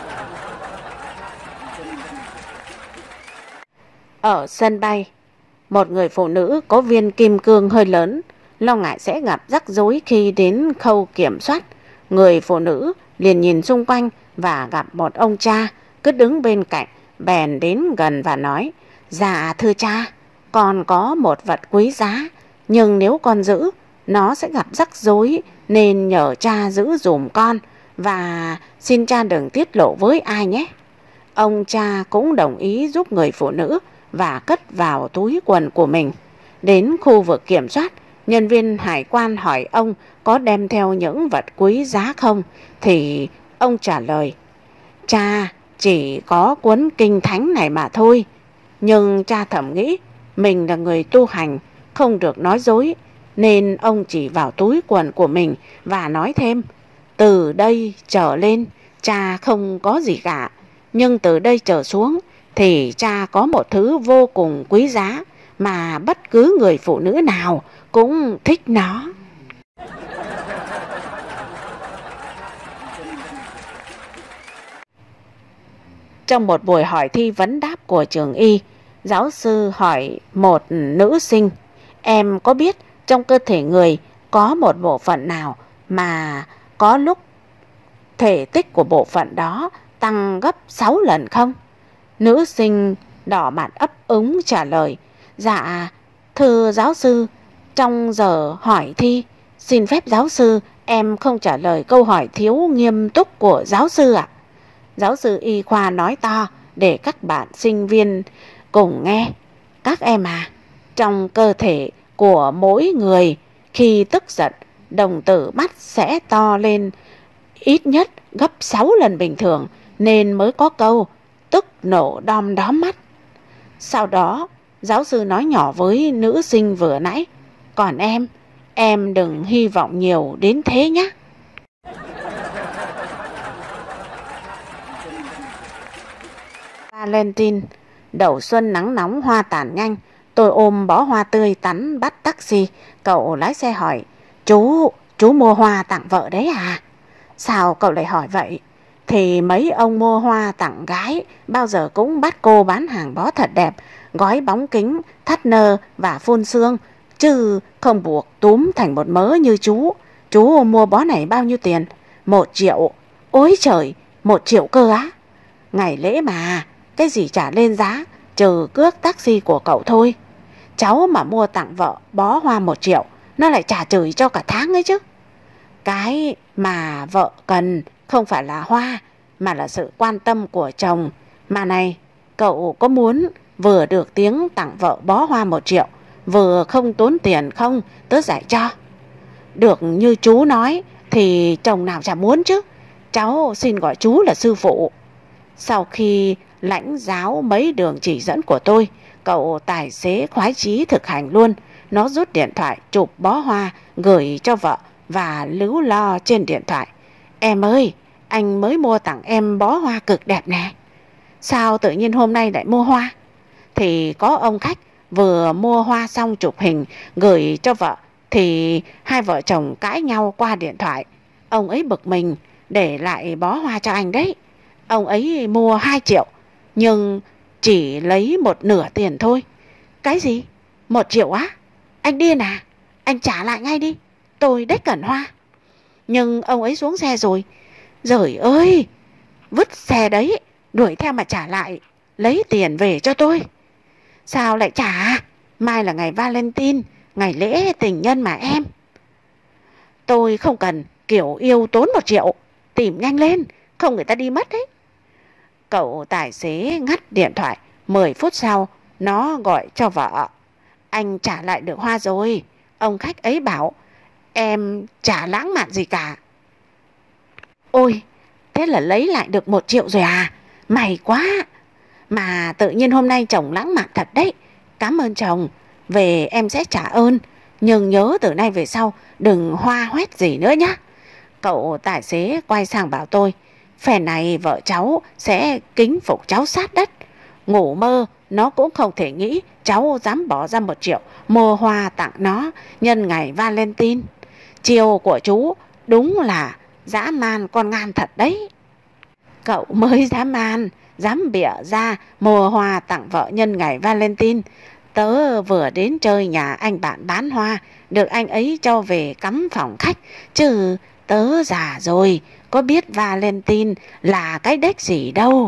Ở sân bay, Một người phụ nữ có viên kim cương hơi lớn, lo ngại sẽ gặp rắc rối khi đến khâu kiểm soát. Người phụ nữ liền nhìn xung quanh và gặp một ông cha cứ đứng bên cạnh, bèn đến gần và nói: "Dạ thưa cha, con có một vật quý giá, nhưng nếu con giữ, nó sẽ gặp rắc rối, nên nhờ cha giữ dùm con, và xin cha đừng tiết lộ với ai nhé." Ông cha cũng đồng ý giúp người phụ nữ và cất vào túi quần của mình. Đến khu vực kiểm soát, nhân viên hải quan hỏi ông có đem theo những vật quý giá không, thì ông trả lời: "Cha chỉ có cuốn kinh thánh này mà thôi." Nhưng cha thầm nghĩ mình là người tu hành, không được nói dối, nên ông chỉ vào túi quần của mình và nói thêm: "Từ đây trở lên cha không có gì cả, nhưng từ đây trở xuống thì cha có một thứ vô cùng quý giá mà bất cứ người phụ nữ nào cũng thích nó." Trong một buổi hỏi thi vấn đáp của trường y, giáo sư hỏi một nữ sinh: "Em có biết trong cơ thể người có một bộ phận nào mà có lúc thể tích của bộ phận đó tăng gấp sáu lần không?" Nữ sinh đỏ mặt ấp úng trả lời: "Dạ thưa giáo sư, trong giờ hỏi thi, xin phép giáo sư em không trả lời câu hỏi thiếu nghiêm túc của giáo sư ạ." Giáo sư y khoa nói to để các bạn sinh viên cùng nghe: "Các em à, trong cơ thể của mỗi người khi tức giận, đồng tử mắt sẽ to lên ít nhất gấp sáu lần bình thường, nên mới có câu tức nổ đom đóm mắt." Sau đó giáo sư nói nhỏ với nữ sinh vừa nãy: "Còn em, em đừng hy vọng nhiều đến thế nhé." Valentine, đầu xuân nắng nóng hoa tàn nhanh, tôi ôm bó hoa tươi tắn bắt taxi. Cậu lái xe hỏi: Chú, chú mua hoa tặng vợ đấy à?" "Sao cậu lại hỏi vậy?" "Thì mấy ông mua hoa tặng gái bao giờ cũng bắt cô bán hàng bó thật đẹp, gói bóng kính, thắt nơ và phun sương, chứ không buộc túm thành một mớ như chú. Chú mua bó này bao nhiêu tiền?" "Một triệu." "Ôi trời, một triệu cơ á?" "Ngày lễ mà, cái gì trả lên giá, trừ cước taxi của cậu thôi. Cháu mà mua tặng vợ bó hoa một triệu, nó lại trả chửi cho cả tháng ấy chứ." "Cái mà vợ cần không phải là hoa, mà là sự quan tâm của chồng. Mà này, cậu có muốn vừa được tiếng tặng vợ bó hoa một triệu, vừa không tốn tiền không, tớ giải cho." "Được như chú nói thì chồng nào chả muốn chứ. Cháu xin gọi chú là sư phụ." Sau khi lãnh giáo mấy đường chỉ dẫn của tôi, cậu tài xế khoái chí thực hành luôn. Nó rút điện thoại chụp bó hoa gửi cho vợ và líu lo trên điện thoại: "Em ơi, anh mới mua tặng em bó hoa cực đẹp nè." "Sao tự nhiên hôm nay lại mua hoa?" "Thì có ông khách vừa mua hoa xong chụp hình gửi cho vợ, thì hai vợ chồng cãi nhau qua điện thoại. Ông ấy bực mình để lại bó hoa cho anh đấy. Ông ấy mua hai triệu, nhưng chỉ lấy một nửa tiền thôi." "Cái gì? Một triệu á? Anh điên à? Anh trả lại ngay đi, tôi đếch cần hoa." "Nhưng ông ấy xuống xe rồi." "Giời ơi, vứt xe đấy, đuổi theo mà trả lại, lấy tiền về cho tôi." "Sao lại trả? Mai là ngày Valentine, ngày lễ tình nhân mà em." "Tôi không cần kiểu yêu tốn một triệu, tìm nhanh lên, không người ta đi mất đấy." Cậu tài xế ngắt điện thoại. Mười phút sau, nó gọi cho vợ: "Anh trả lại được hoa rồi. Ông khách ấy bảo em chả lãng mạn gì cả." "Ôi, thế là lấy lại được một triệu rồi à? May quá. Mà tự nhiên hôm nay chồng lãng mạn thật đấy. Cảm ơn chồng, về em sẽ trả ơn, nhưng nhớ từ nay về sau đừng hoa hoét gì nữa nhé." Cậu tài xế quay sang bảo tôi: "Phen này vợ cháu sẽ kính phục cháu sát đất. Ngủ mơ nó cũng không thể nghĩ cháu dám bỏ ra một triệu mua hoa tặng nó nhân ngày Valentine. Chiều của chú đúng là dã man con ngan thật đấy." Cậu mới dám man, dám bịa ra mua hoa tặng vợ nhân ngày Valentine. Tớ vừa đến chơi nhà anh bạn bán hoa, được anh ấy cho về cắm phòng khách, chứ tớ già rồi, có biết Valentine là cái đếch gì đâu.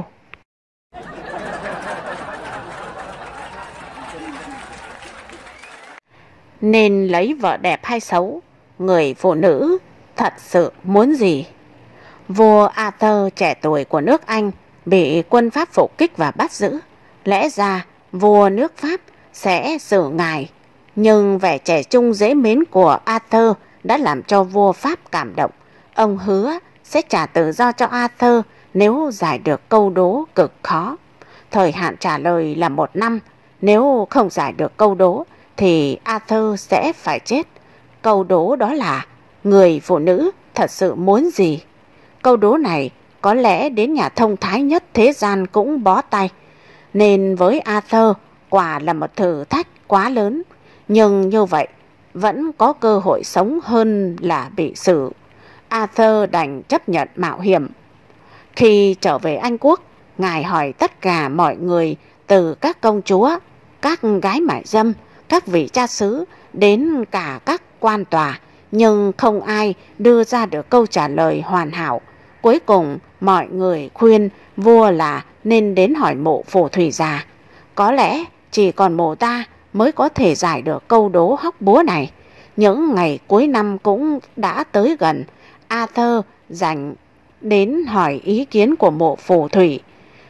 Nên lấy vợ đẹp hay xấu, người phụ nữ thật sự muốn gì? Vua Arthur trẻ tuổi của nước Anh bị quân Pháp phục kích và bắt giữ. Lẽ ra vua nước Pháp sẽ xử ngài, nhưng vẻ trẻ trung dễ mến của Arthur đã làm cho vua Pháp cảm động. Ông hứa sẽ trả tự do cho Arthur nếu giải được câu đố cực khó. Thời hạn trả lời là một năm. Nếu không giải được câu đố thì Arthur sẽ phải chết. Câu đố đó là: người phụ nữ thật sự muốn gì? Câu đố này có lẽ đến nhà thông thái nhất thế gian cũng bó tay. Nên với Arthur, quả là một thử thách quá lớn. Nhưng như vậy vẫn có cơ hội sống hơn là bị xử. Arthur đành chấp nhận mạo hiểm. Khi trở về Anh Quốc, ngài hỏi tất cả mọi người, từ các công chúa, các gái mại dâm, các vị cha xứ đến cả các quan tòa, nhưng không ai đưa ra được câu trả lời hoàn hảo. Cuối cùng mọi người khuyên vua là nên đến hỏi mộ phù thủy già. Có lẽ chỉ còn mộ ta mới có thể giải được câu đố hóc búa này. Những ngày cuối năm cũng đã tới gần. Arthur dành đến hỏi ý kiến của mộ phù thủy.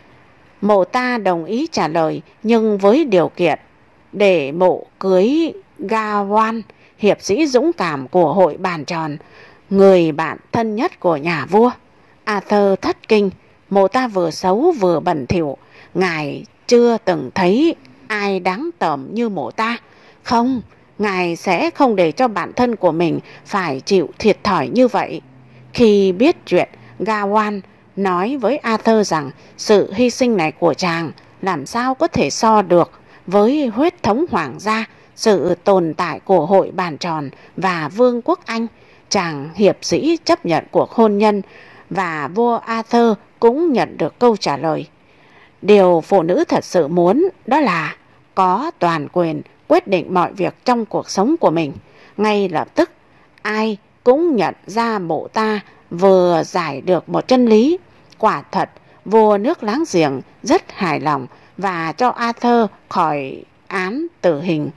Mộ ta đồng ý trả lời, nhưng với điều kiện để mộ cưới Gawain, hiệp sĩ dũng cảm của hội bàn tròn, người bạn thân nhất của nhà vua. Arthur thất kinh. Mộ ta vừa xấu vừa bẩn thỉu, ngài chưa từng thấy ai đáng tởm như mộ ta. Không, ngài sẽ không để cho bản thân của mình phải chịu thiệt thòi như vậy. Khi biết chuyện, Gawain nói với Arthur rằng sự hy sinh này của chàng làm sao có thể so được với huyết thống hoàng gia, sự tồn tại của hội bàn tròn và vương quốc Anh. Chàng hiệp sĩ chấp nhận cuộc hôn nhân, và vua Arthur cũng nhận được câu trả lời. Điều phụ nữ thật sự muốn đó là có toàn quyền quyết định mọi việc trong cuộc sống của mình. Ngay lập tức, ai cũng nhận ra mộ ta vừa giải được một chân lý. Quả thật, vua nước láng giềng rất hài lòng và cho Arthur khỏi án tử hình.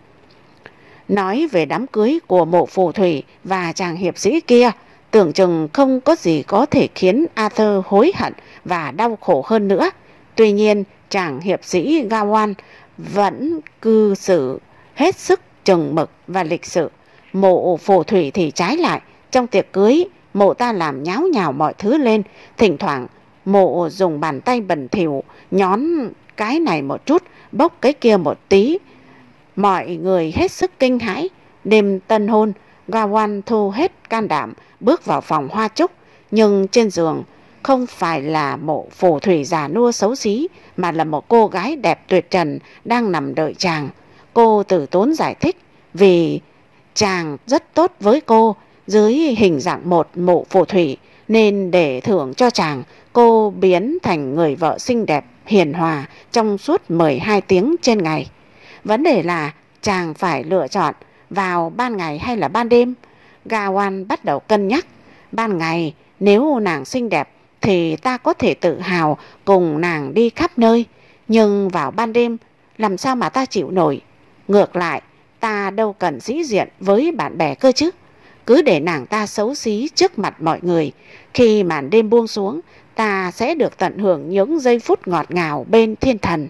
Nói về đám cưới của mộ phù thủy và chàng hiệp sĩ kia, tưởng chừng không có gì có thể khiến Arthur hối hận và đau khổ hơn nữa. Tuy nhiên, chàng hiệp sĩ Gawain vẫn cư xử hết sức chừng mực và lịch sự. Mộ phù thủy thì trái lại. Trong tiệc cưới, mộ ta làm nháo nhào mọi thứ lên. Thỉnh thoảng, mộ dùng bàn tay bẩn thỉu nhón cái này một chút, bốc cái kia một tí. Mọi người hết sức kinh hãi. Đêm tân hôn, Gawain thu hết can đảm bước vào phòng hoa chúc. Nhưng trên giường không phải là mộ phù thủy già nua xấu xí, mà là một cô gái đẹp tuyệt trần đang nằm đợi chàng. Cô từ tốn giải thích vì chàng rất tốt với cô dưới hình dạng một mộ phù thủy, nên để thưởng cho chàng, cô biến thành người vợ xinh đẹp hiền hòa trong suốt mười hai tiếng trên ngày. Vấn đề là chàng phải lựa chọn vào ban ngày hay là ban đêm. Gawain bắt đầu cân nhắc. Ban ngày, nếu nàng xinh đẹp thì ta có thể tự hào cùng nàng đi khắp nơi. Nhưng vào ban đêm, làm sao mà ta chịu nổi? Ngược lại, ta đâu cần sĩ diện với bạn bè cơ chứ. Cứ để nàng ta xấu xí trước mặt mọi người. Khi màn đêm buông xuống, ta sẽ được tận hưởng những giây phút ngọt ngào bên thiên thần.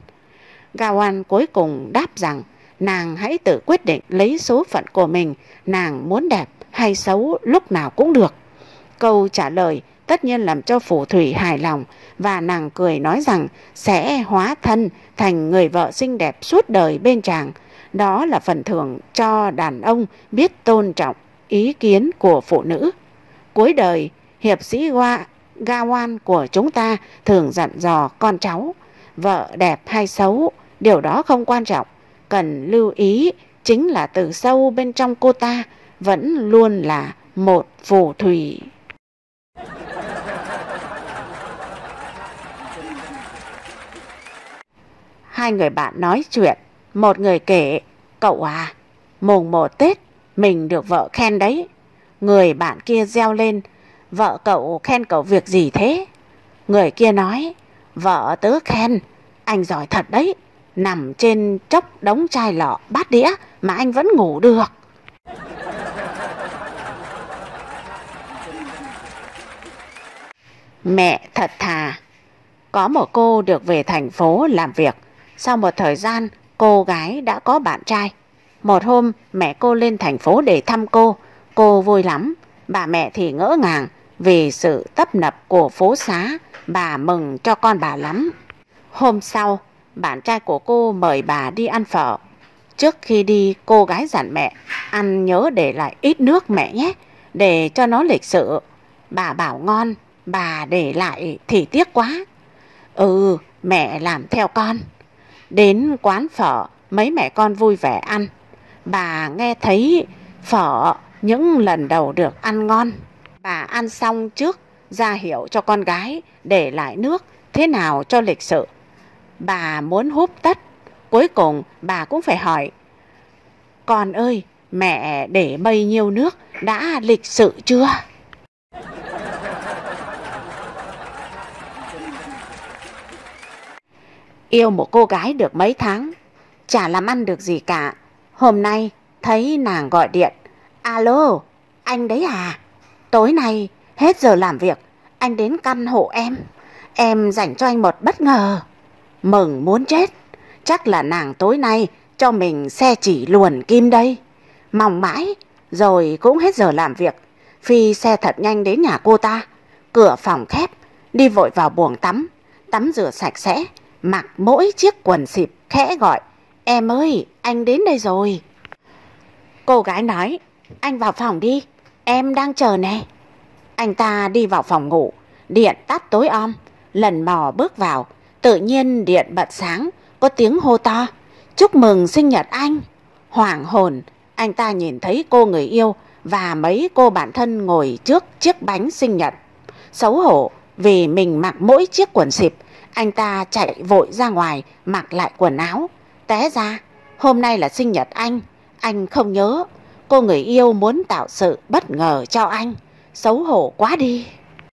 Gawain cuối cùng đáp rằng nàng hãy tự quyết định lấy số phận của mình. Nàng muốn đẹp hay xấu lúc nào cũng được. Câu trả lời tất nhiên làm cho phù thủy hài lòng, và nàng cười nói rằng sẽ hóa thân thành người vợ xinh đẹp suốt đời bên chàng. Đó là phần thưởng cho đàn ông biết tôn trọng ý kiến của phụ nữ. Cuối đời, hiệp sĩ Gawain của chúng ta thường dặn dò con cháu: vợ đẹp hay xấu, điều đó không quan trọng. Cần lưu ý chính là từ sâu bên trong cô ta vẫn luôn là một phù thủy. Hai người bạn nói chuyện, Một người kể: cậu à, mùng một Tết mình được vợ khen đấy. Người bạn kia reo lên: vợ cậu khen cậu việc gì thế? Người kia nói: vợ tớ khen anh giỏi thật đấy, nằm trên chốc đống chai lọ bát đĩa mà anh vẫn ngủ được. Mẹ thật thà. Có một cô được về thành phố làm việc. Sau một thời gian, cô gái đã có bạn trai. Một hôm mẹ cô lên thành phố để thăm cô. Cô vui lắm. Bà mẹ thì ngỡ ngàng vì sự tấp nập của phố xá. Bà mừng cho con bà lắm. Hôm sau, bạn trai của cô mời bà đi ăn phở. Trước khi đi, cô gái dặn mẹ: ăn nhớ để lại ít nước mẹ nhé, để cho nó lịch sự. Bà bảo ngon, bà để lại thì tiếc quá. Ừ, mẹ làm theo con. Đến quán phở, mấy mẹ con vui vẻ ăn. Bà nghe thấy phở những lần đầu được ăn ngon. Bà ăn xong trước, ra hiệu cho con gái để lại nước thế nào cho lịch sự. Bà muốn húp tất. Cuối cùng bà cũng phải hỏi: con ơi, mẹ để bấy nhiêu nước đã lịch sự chưa? Yêu một cô gái được mấy tháng, chả làm ăn được gì cả. Hôm nay thấy nàng gọi điện: alo, anh đấy à? Tối nay hết giờ làm việc, anh đến căn hộ em. Em dành cho anh một bất ngờ. Mừng muốn chết. Chắc là nàng tối nay cho mình xe chỉ luồn kim đây. Mong mãi rồi cũng hết giờ làm việc. Phi xe thật nhanh đến nhà cô ta. Cửa phòng khép, đi vội vào buồng tắm. Tắm rửa sạch sẽ, mặc mỗi chiếc quần xịp, khẽ gọi: em ơi, anh đến đây rồi. Cô gái nói: anh vào phòng đi, em đang chờ nè. Anh ta đi vào phòng ngủ. Điện tắt tối om. Lần mò bước vào, tự nhiên điện bật sáng. Có tiếng hô to: chúc mừng sinh nhật anh. Hoảng hồn, anh ta nhìn thấy cô người yêu và mấy cô bạn thân ngồi trước chiếc bánh sinh nhật. Xấu hổ vì mình mặc mỗi chiếc quần xịp, anh ta chạy vội ra ngoài mặc lại quần áo. Té ra hôm nay là sinh nhật anh. Anh không nhớ. Cô người yêu muốn tạo sự bất ngờ cho anh. Xấu hổ quá đi.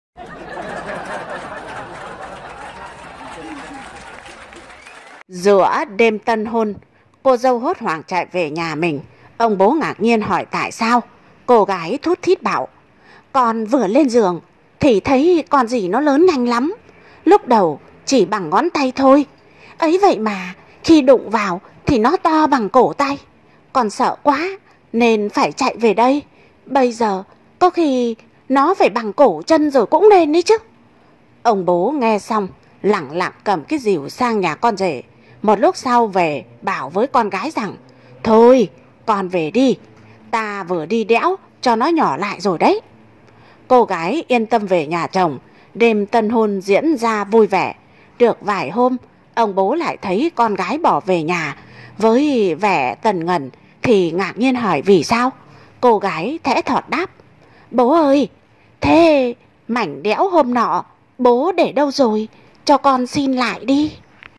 Giữa đêm tân hôn, cô dâu hốt hoảng chạy về nhà mình. Ông bố ngạc nhiên hỏi tại sao. Cô gái thút thít bảo: con vừa lên giường thì thấy con gì nó lớn nhanh lắm. Lúc đầu chỉ bằng ngón tay thôi, ấy vậy mà khi đụng vào thì nó to bằng cổ tay. Con sợ quá nên phải chạy về đây. Bây giờ có khi nó phải bằng cổ chân rồi cũng nên đấy chứ. Ông bố nghe xong lẳng lặng cầm cái dìu sang nhà con rể. Một lúc sau về bảo với con gái rằng: thôi con về đi, ta vừa đi đẽo cho nó nhỏ lại rồi đấy. Cô gái yên tâm về nhà chồng. Đêm tân hôn diễn ra vui vẻ. Được vài hôm, ông bố lại thấy con gái bỏ về nhà với vẻ tần ngần thì ngạc nhiên hỏi vì sao. Cô gái thẽ thọt đáp: bố ơi, thế mảnh đẽo hôm nọ bố để đâu rồi? Cho con xin lại đi.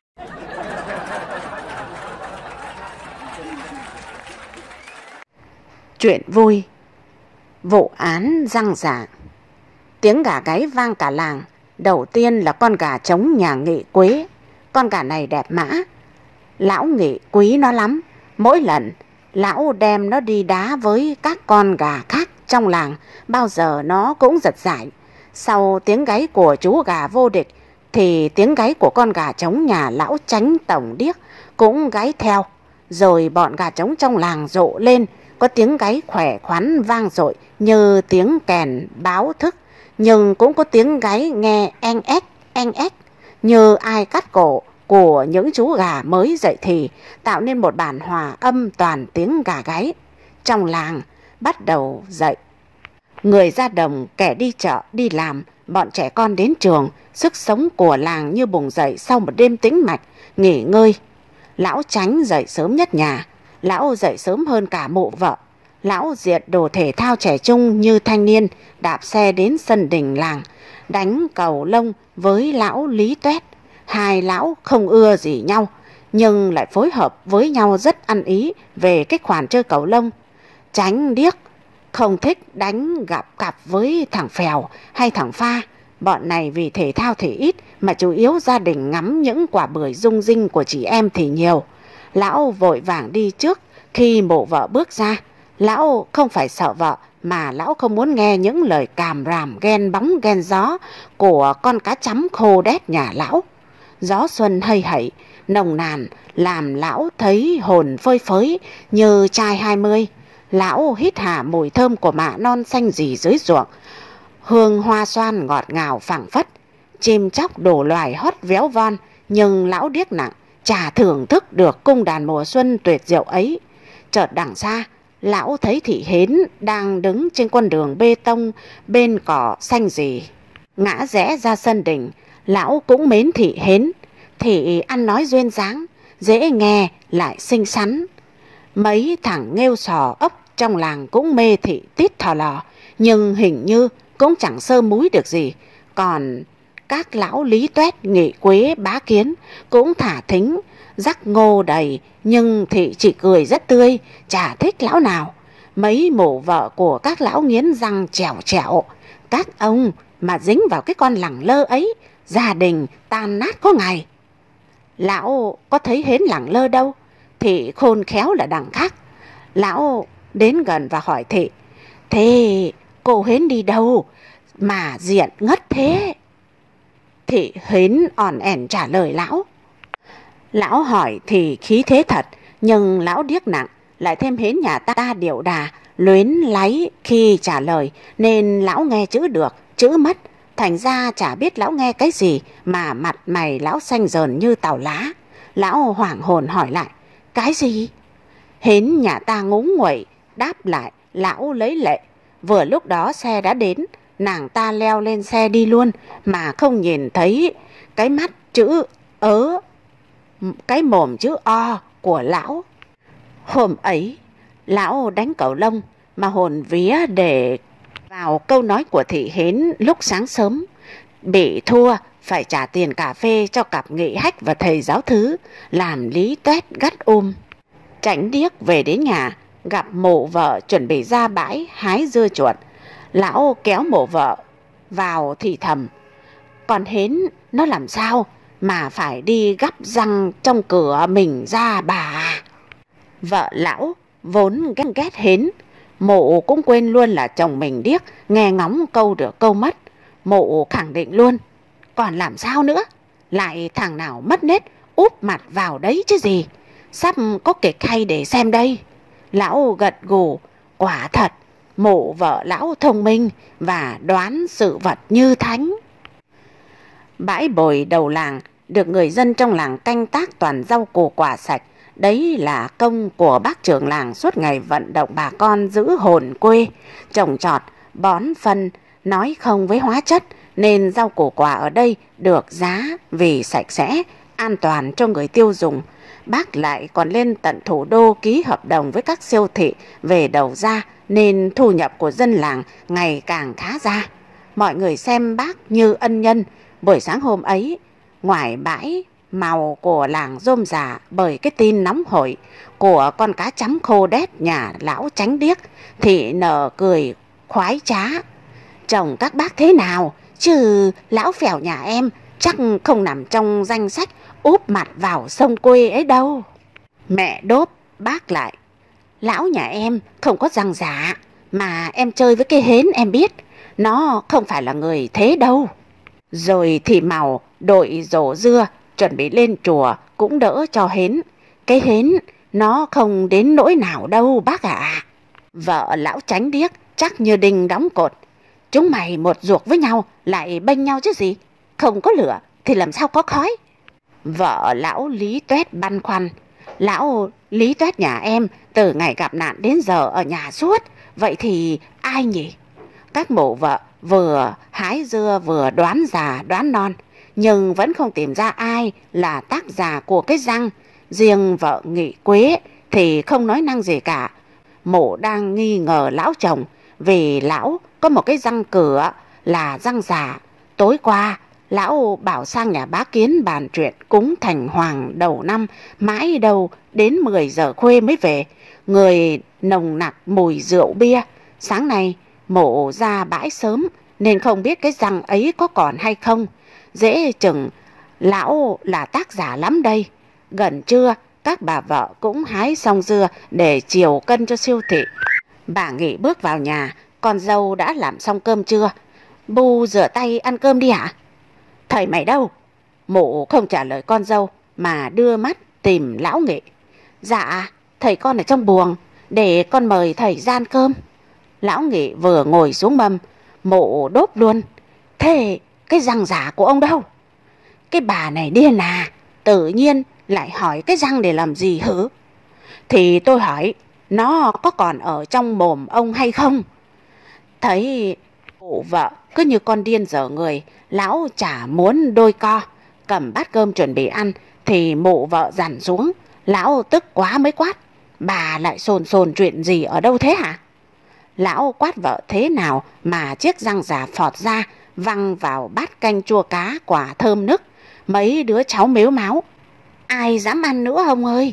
Chuyện vui. Vụ án răng rả. Tiếng gà gáy vang cả làng. Đầu tiên là con gà trống nhà Nghị Quế. Con gà này đẹp mã. Lão Nghị quý nó lắm. Mỗi lần lão đem nó đi đá với các con gà khác trong làng, bao giờ nó cũng giật giải. Sau tiếng gáy của chú gà vô địch thì tiếng gáy của con gà trống nhà lão Chánh Tổng Điếc cũng gáy theo. Rồi bọn gà trống trong làng rộ lên, có tiếng gáy khỏe khoắn vang dội như tiếng kèn báo thức, nhưng cũng có tiếng gáy nghe eng ếch eng ếch như ai cắt cổ của những chú gà mới dậy thì, tạo nên một bản hòa âm toàn tiếng gà gáy. Trong làng bắt đầu dậy. Người ra đồng, kẻ đi chợ, đi làm, bọn trẻ con đến trường, sức sống của làng như bùng dậy sau một đêm tĩnh mạch, nghỉ ngơi. Lão Chánh dậy sớm nhất nhà. Lão dậy sớm hơn cả mụ vợ. Lão diệt đồ thể thao trẻ trung như thanh niên, đạp xe đến sân đình làng, đánh cầu lông với lão Lý Tuét. Hai lão không ưa gì nhau, nhưng lại phối hợp với nhau rất ăn ý về cái khoản chơi cầu lông. Chánh điếc không thích đánh gặp cặp với thằng Phèo hay thằng Pha. Bọn này vì thể thao thì ít, mà chủ yếu gia đình ngắm những quả bưởi rung rinh của chị em thì nhiều. Lão vội vàng đi trước. Khi mộ vợ bước ra, lão không phải sợ vợ, mà lão không muốn nghe những lời càm ràm ghen bóng ghen gió của con cá chấm khô đét nhà lão. Gió xuân hây hẩy, nồng nàn, làm lão thấy hồn phơi phới như trai hai mươi. Lão hít hà mùi thơm của mạ non xanh rì dưới ruộng, hương hoa xoan ngọt ngào phảng phất. Chim chóc đủ loài hót véo von, nhưng lão điếc nặng chả thưởng thức được cung đàn mùa xuân tuyệt diệu ấy. Chợt đằng xa, lão thấy thị Hến đang đứng trên con đường bê tông bên cỏ xanh rì. Ngã rẽ ra sân đình, lão cũng mến thị Hến. Thị ăn nói duyên dáng, dễ nghe lại xinh xắn. Mấy thằng nghêu sò ốc trong làng cũng mê thị tít thò lò, nhưng hình như cũng chẳng sơ múi được gì. Còn các lão Lý Tuét, Nghị Quế, Bá Kiến cũng thả thính, rắc ngô đầy, nhưng thị chỉ cười rất tươi, chả thích lão nào. Mấy mụ vợ của các lão nghiến răng trèo trẹo. Các ông mà dính vào cái con lẳng lơ ấy, gia đình tan nát có ngày. Lão có thấy Hến lẳng lơ đâu, thị khôn khéo là đằng khác. Lão đến gần và hỏi thị: "Thế cô Hến đi đâu mà diện ngất thế?" Thị Hến ỏn ẻn trả lời lão. Lão hỏi thì khí thế thật, nhưng lão điếc nặng, lại thêm Hến nhà ta điệu đà, luyến láy khi trả lời, nên lão nghe chữ được, chữ mất. Thành ra chả biết lão nghe cái gì mà mặt mày lão xanh dờn như tàu lá. Lão hoảng hồn hỏi lại: "Cái gì?" Hến nhà ta ngúng nguậy đáp lại. Lão lấy lệ. Vừa lúc đó xe đã đến, nàng ta leo lên xe đi luôn, mà không nhìn thấy cái mắt chữ ớ, cái mồm chữ O của lão. Hôm ấy, lão đánh cầu lông mà hồn vía để vào câu nói của thị Hến lúc sáng sớm. Bị thua phải trả tiền cà phê cho cặp Nghị Hách và thầy giáo thứ, làm Lý Tuét gắt ôm. Chánh điếc về đến nhà, gặp mộ vợ chuẩn bị ra bãi hái dưa chuột. Lão kéo mộ vợ vào thì thầm: "Còn Hến nó làm sao mà phải đi gắp răng trong cửa mình ra bà?" Vợ lão vốn ghen ghét Hến, mộ cũng quên luôn là chồng mình điếc, nghe ngóng câu được câu mất. Mộ khẳng định luôn: "Còn làm sao nữa, lại thằng nào mất nết úp mặt vào đấy chứ gì. Sắp có kịch hay để xem đây." Lão gật gù, quả thật mộ vợ lão thông minh và đoán sự vật như thánh. Bãi bồi đầu làng được người dân trong làng canh tác toàn rau củ quả sạch. Đấy là công của bác trưởng làng suốt ngày vận động bà con giữ hồn quê, trồng trọt, bón phân, nói không với hóa chất, nên rau củ quả ở đây được giá vì sạch sẽ, an toàn cho người tiêu dùng. Bác lại còn lên tận thủ đô ký hợp đồng với các siêu thị về đầu ra, nên thu nhập của dân làng ngày càng khá ra. Mọi người xem bác như ân nhân. Buổi sáng hôm ấy, ngoài bãi màu của làng rôm rả bởi cái tin nóng hổi của con cá chấm khô đét nhà lão Chánh điếc, thì nở cười khoái trá: "Chồng các bác thế nào, chứ lão Phèo nhà em chắc không nằm trong danh sách úp mặt vào sông quê ấy đâu." Mẹ đốp bác lại: "Lão nhà em không có răng giả, mà em chơi với cái Hến em biết, nó không phải là người thế đâu." Rồi thì màu đội rổ dưa chuẩn bị lên chùa cũng đỡ cho Hến. "Cái Hến nó không đến nỗi nào đâu bác ạ." À. Vợ lão Chánh điếc chắc như đinh đóng cột: "Chúng mày một ruột với nhau lại bênh nhau chứ gì, không có lửa thì làm sao có khói." Vợ lão Lý Tuét băn khoăn: "Lão Lý Tuét nhà em từ ngày gặp nạn đến giờ ở nhà suốt, vậy thì ai nhỉ?" Các mụ vợ vừa hái dưa vừa đoán già đoán non, nhưng vẫn không tìm ra ai là tác giả của cái răng. Riêng vợ Nghị Quế thì không nói năng gì cả. Mụ đang nghi ngờ lão chồng, vì lão có một cái răng cửa là răng giả. Tối qua Lão bảo sang nhà bá Kiến bàn chuyện cúng thành hoàng đầu năm, mãi đâu đến mười giờ khuya mới về. Người nồng nặc mùi rượu bia. Sáng nay mộ ra bãi sớm nên không biết cái răng ấy có còn hay không. Dễ chừng lão là tác giả lắm đây. Gần trưa các bà vợ cũng hái xong dưa để chiều cân cho siêu thị. Bà Nghị bước vào nhà, con dâu đã làm xong cơm trưa. Bu rửa tay ăn cơm đi ạ. Thầy mày đâu? Mụ không trả lời con dâu mà đưa mắt tìm lão Nghị. Dạ, thầy con ở trong buồng, để con mời thầy ra ăn cơm. Lão Nghị vừa ngồi xuống mâm, mụ đốp luôn. Thế cái răng giả của ông đâu? Cái bà này điên à, tự nhiên lại hỏi cái răng để làm gì hử? Thì tôi hỏi nó có còn ở trong mồm ông hay không? Thấy mụ vợ cứ như con điên dở người, lão chả muốn đôi co. Cầm bát cơm chuẩn bị ăn thì mụ vợ dằn xuống. Lão tức quá mới quát. Bà lại sồn sồn chuyện gì ở đâu thế hả? Lão quát vợ thế nào mà chiếc răng giả phọt ra, văng vào bát canh chua cá quả thơm nức. Mấy đứa cháu mếu máo. Ai dám ăn nữa ông ơi?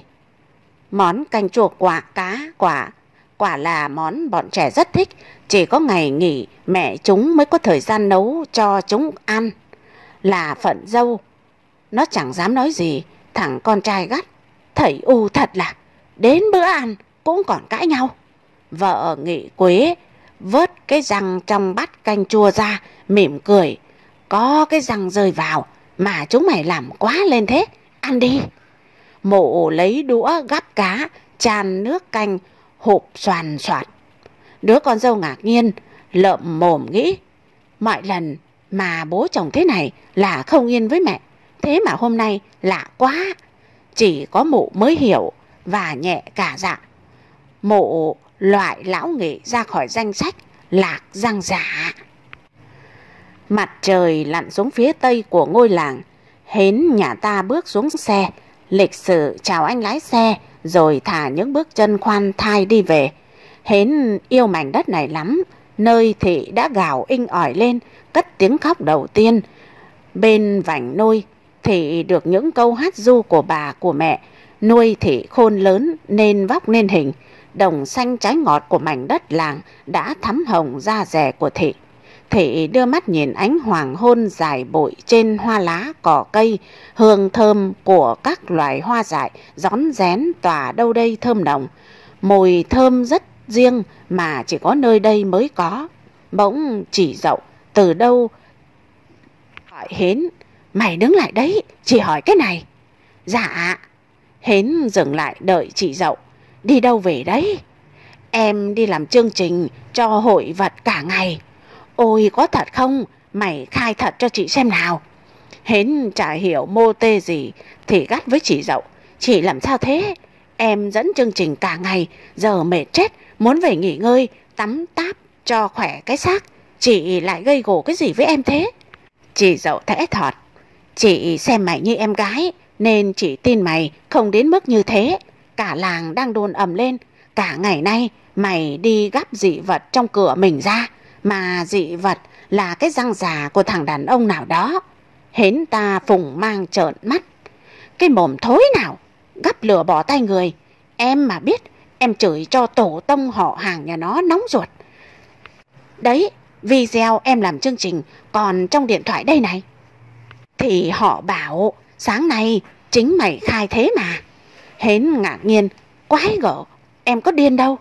Món canh chua quả cá quả quả là món bọn trẻ rất thích. Chỉ có ngày nghỉ mẹ chúng mới có thời gian nấu cho chúng ăn. Là phận dâu, nó chẳng dám nói gì. Thằng con trai gắt. Thầy u thật là đến bữa ăn cũng còn cãi nhau. Vợ Nghị Quế vớt cái răng trong bát canh chua ra, mỉm cười. Có cái răng rơi vào mà chúng mày làm quá lên thế. Ăn đi. Mụ lấy đũa gắp cá, chan nước canh hụp xoàn xoạt. Đứa con dâu ngạc nhiên, lợm mồm nghĩ. Mọi lần mà bố chồng thế này là không yên với mẹ. Thế mà hôm nay lạ quá. Chỉ có mụ mới hiểu và nhẹ cả dạ. Mụ loại lão Nghị ra khỏi danh sách lạc răng giả. Mặt trời lặn xuống phía tây của ngôi làng. Hến nhà ta bước xuống xe, lịch sự chào anh lái xe, rồi thả những bước chân khoan thai đi về. Hến yêu mảnh đất này lắm. Nơi thị đã gào inh ỏi lên, cất tiếng khóc đầu tiên. Bên vành nôi thị được những câu hát ru của bà của mẹ. Nuôi thị khôn lớn nên vóc nên hình. Đồng xanh trái ngọt của mảnh đất làng đã thắm hồng da dẻ của thị. Thị đưa mắt nhìn ánh hoàng hôn dài bụi trên hoa lá cỏ cây. Hương thơm của các loài hoa dại rón rén tỏa đâu đây thơm nồng. Mùi thơm rất riêng mà chỉ có nơi đây mới có. Bỗng chỉ dậu từ đâu hỏi Hến. Mày đứng lại đấy, chị hỏi cái này. Dạ. Hến dừng lại đợi chị dậu. Đi đâu về đấy? Em đi làm chương trình cho hội vật cả ngày. Ôi có thật không? Mày khai thật cho chị xem nào. Hến chả hiểu mô tê gì thì gắt với chị dậu. Chị làm sao thế? Em dẫn chương trình cả ngày, giờ mệt chết, muốn về nghỉ ngơi, tắm táp cho khỏe cái xác. Chị lại gây gổ cái gì với em thế? Chị dậu thẽ thọt. Chị xem mày như em gái nên chị tin mày không đến mức như thế. Cả làng đang đồn ầm lên. Cả ngày nay mày đi gắp dị vật trong cửa mình ra. Mà dị vật là cái răng già của thằng đàn ông nào đó. Hến ta phùng mang trợn mắt. Cái mồm thối nào, gắp lửa bỏ tay người. Em mà biết, em chửi cho tổ tông họ hàng nhà nó nóng ruột. Đấy, video em làm chương trình còn trong điện thoại đây này. Thì họ bảo sáng nay chính mày khai thế mà. Hến ngạc nhiên. Quái gở, em có điên đâu.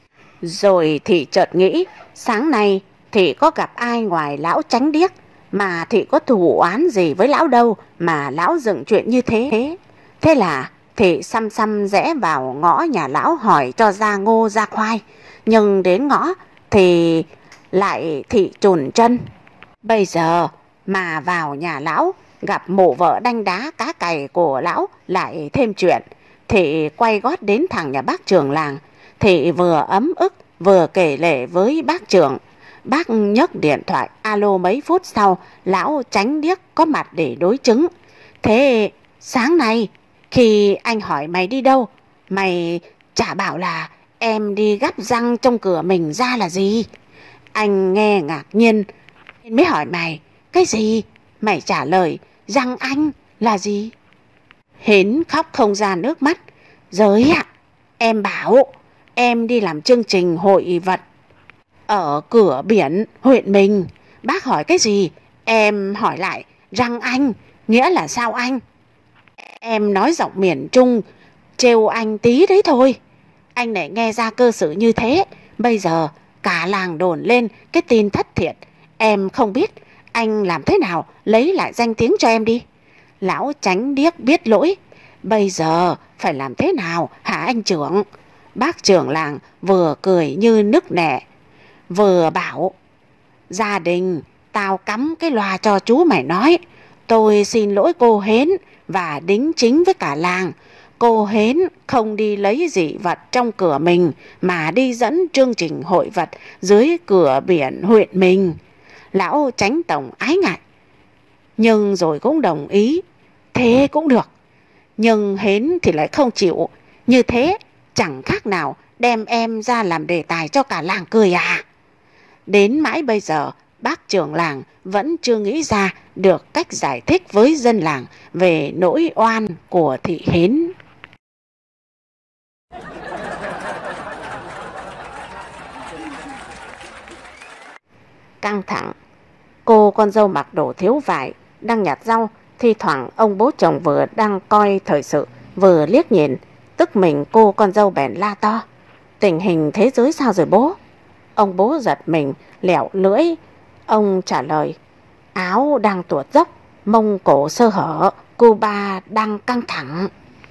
Rồi thì chợt nghĩ, sáng nay thì có gặp ai ngoài lão Tránh Điếc, mà thì có thù oán gì với lão đâu mà lão dựng chuyện như thế. Thế là thì xăm xăm rẽ vào ngõ nhà lão hỏi cho ra ngô ra khoai. Nhưng đến ngõ thì lại thị chùn chân. Bây giờ mà vào nhà lão gặp mụ vợ đanh đá cá cày của lão lại thêm chuyện. Thì quay gót đến thằng nhà bác trưởng làng. Thì vừa ấm ức vừa kể lể với bác trưởng. Bác nhấc điện thoại alo mấy phút sau, lão Tránh Điếc có mặt để đối chứng. Thế sáng nay khi anh hỏi mày đi đâu, mày chả bảo là em đi gắp răng trong cửa mình ra là gì. Anh nghe ngạc nhiên mới hỏi mày. Cái gì? Mày trả lời răng anh là gì? Hến khóc không ra nước mắt. Giới ạ, em bảo em đi làm chương trình hội vật ở cửa biển huyện mình. Bác hỏi cái gì? Em hỏi lại răng anh nghĩa là sao anh? Em nói giọng miền Trung trêu anh tí đấy thôi. Anh lại nghe ra cơ sự như thế. Bây giờ cả làng đồn lên cái tin thất thiệt. Em không biết anh làm thế nào lấy lại danh tiếng cho em đi. Lão Chánh điếc biết lỗi. Bây giờ phải làm thế nào hả anh trưởng? Bác trưởng làng vừa cười như nức nẻ, vừa bảo gia đình tao cắm cái loa cho chú mày nói. Tôi xin lỗi cô Hến và đính chính với cả làng. Cô Hến không đi lấy dị vật trong cửa mình mà đi dẫn chương trình hội vật dưới cửa biển huyện mình. Lão Chánh tổng ái ngại, nhưng rồi cũng đồng ý. Thế cũng được. Nhưng Hến thì lại không chịu. Như thế chẳng khác nào đem em ra làm đề tài cho cả làng cười à. Đến mãi bây giờ bác trưởng làng vẫn chưa nghĩ ra được cách giải thích với dân làng về nỗi oan của thị Hến. Căng thẳng. Cô con dâu mặc đồ thiếu vải đang nhặt rau. Thi thoảng ông bố chồng vừa đang coi thời sự vừa liếc nhìn, tức mình cô con dâu bèn la to: tình hình thế giới sao rồi bố? Ông bố giật mình lẹo lưỡi. Ông trả lời: áo đang tuột dốc, mông cổ sơ hở, Cuba đang căng thẳng.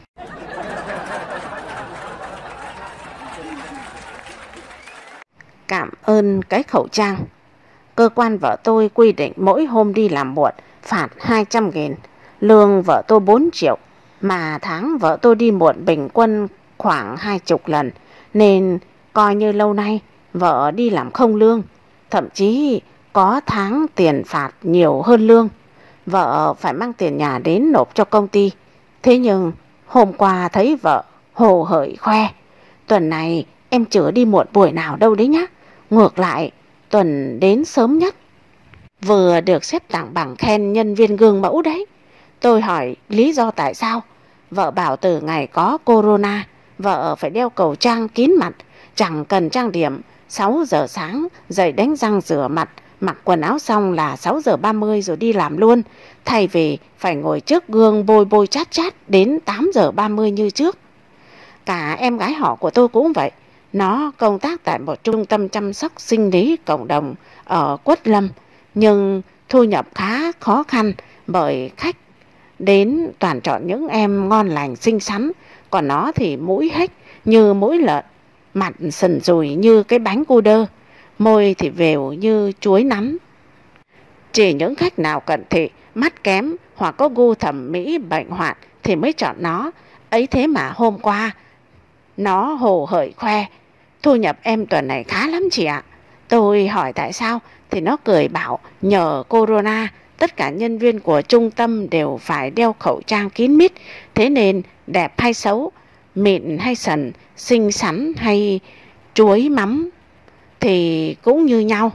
Cảm ơn cái khẩu trang. Cơ quan vợ tôi quy định mỗi hôm đi làm muộn phạt hai trăm nghìn. Lương vợ tôi bốn triệu, mà tháng vợ tôi đi muộn bình quân khoảng hai chục lần, nên coi như lâu nay vợ đi làm không lương. Thậm chí có tháng tiền phạt nhiều hơn lương. Vợ phải mang tiền nhà đến nộp cho công ty. Thế nhưng hôm qua thấy vợ hồ hởi khoe: tuần này em chưa đi muộn buổi nào đâu đấy nhá. Ngược lại tuần đến sớm nhất. Vừa được xếp tặng bằng khen nhân viên gương mẫu đấy. Tôi hỏi lý do tại sao. Vợ bảo từ ngày có corona, vợ phải đeo khẩu trang kín mặt, chẳng cần trang điểm. Sáu giờ sáng dậy đánh răng rửa mặt, mặc quần áo xong là sáu giờ ba mươi rồi đi làm luôn, thay vì phải ngồi trước gương bôi bôi chát chát đến tám giờ ba mươi như trước. Cả em gái họ của tôi cũng vậy. Nó công tác tại một trung tâm chăm sóc sinh lý cộng đồng ở Quất Lâm, nhưng thu nhập khá khó khăn bởi khách đến toàn chọn những em ngon lành xinh xắn. Còn nó thì mũi hếch như mũi lợn, mặt sần sùi như cái bánh cu đơ, môi thì vều như chuối nắm. Chỉ những khách nào cận thị, mắt kém hoặc có gu thẩm mỹ bệnh hoạn thì mới chọn nó. Ấy thế mà hôm qua nó hồ hởi khoe: thu nhập em tuần này khá lắm chị ạ. Tôi hỏi tại sao thì nó cười bảo nhờ corona tất cả nhân viên của trung tâm đều phải đeo khẩu trang kín mít, thế nên đẹp hay xấu, mịn hay sần, xinh xắn hay chuối mắm thì cũng như nhau.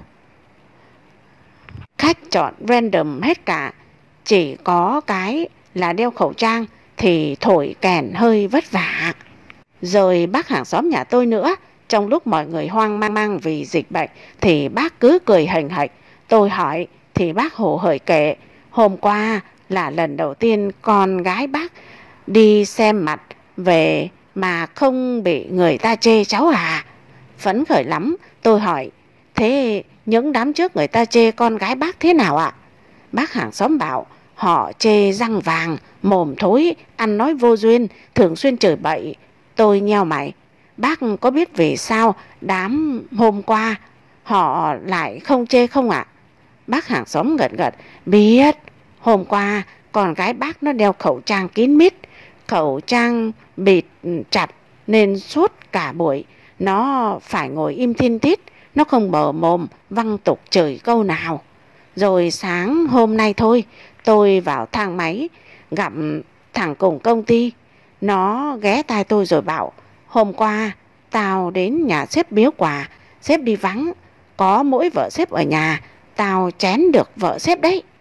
Khách chọn random hết cả, chỉ có cái là đeo khẩu trang thì thổi kèn hơi vất vả. Rồi bác hàng xóm nhà tôi nữa, trong lúc mọi người hoang mang mang vì dịch bệnh thì bác cứ cười hềnh hệch. Tôi hỏi thì bác hồ hởi kể hôm qua là lần đầu tiên con gái bác đi xem mặt về mà không bị người ta chê cháu à. Phấn khởi lắm. Tôi hỏi thế những đám trước người ta chê con gái bác thế nào ạ? Bác hàng xóm bảo họ chê răng vàng, mồm thối, ăn nói vô duyên, thường xuyên chửi bậy. Tôi nheo mày: bác có biết vì sao đám hôm qua họ lại không chê không ạ? Bác hàng xóm gật gật: biết. Hôm qua con gái bác nó đeo khẩu trang kín mít, khẩu trang bịt chặt nên suốt cả buổi nó phải ngồi im thin thít, nó không mở mồm văng tục chửi câu nào. Rồi sáng hôm nay thôi, tôi vào thang máy gặp thằng cùng công ty. Nó ghé tai tôi rồi bảo: hôm qua tao đến nhà sếp biếu quà, sếp đi vắng, có mỗi vợ sếp ở nhà, tao chén được vợ sếp đấy.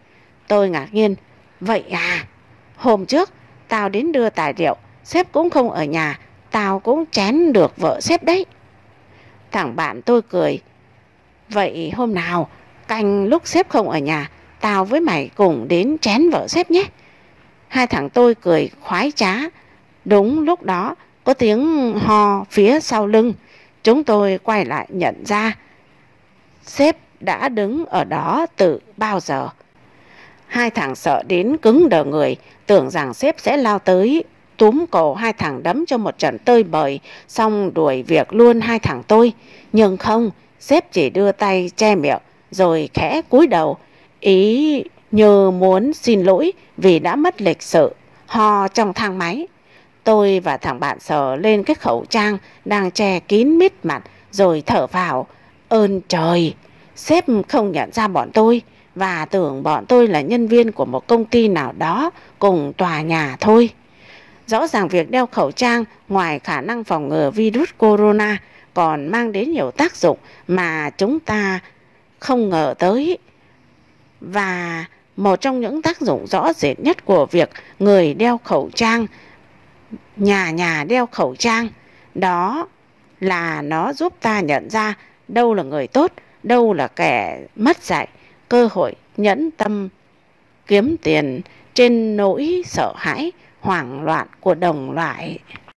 Tôi ngạc nhiên. Vậy à? Hôm trước tao đến đưa tài liệu, sếp cũng không ở nhà, tao cũng chén được vợ sếp đấy. Thằng bạn tôi cười. Vậy hôm nào canh lúc sếp không ở nhà, tao với mày cùng đến chén vợ sếp nhé. Hai thằng tôi cười khoái trá. Đúng lúc đó có tiếng ho phía sau lưng. Chúng tôi quay lại nhận ra sếp đã đứng ở đó từ bao giờ. Hai thằng sợ đến cứng đờ người, tưởng rằng sếp sẽ lao tới túm cổ hai thằng đấm cho một trận tơi bời, xong đuổi việc luôn hai thằng tôi. Nhưng không, sếp chỉ đưa tay che miệng rồi khẽ cúi đầu, ý như muốn xin lỗi vì đã mất lịch sự, ho trong thang máy. Tôi và thằng bạn sờ lên cái khẩu trang đang che kín mít mặt rồi thở vào. Ơn trời, sếp không nhận ra bọn tôi và tưởng bọn tôi là nhân viên của một công ty nào đó cùng tòa nhà thôi. Rõ ràng việc đeo khẩu trang ngoài khả năng phòng ngừa virus corona còn mang đến nhiều tác dụng mà chúng ta không ngờ tới. Và một trong những tác dụng rõ rệt nhất của việc người đeo khẩu trang, nhà nhà đeo khẩu trang, đó là nó giúp ta nhận ra đâu là người tốt, đâu là kẻ mất dạy, cơ hội nhẫn tâm kiếm tiền trên nỗi sợ hãi hoảng loạn của đồng loại.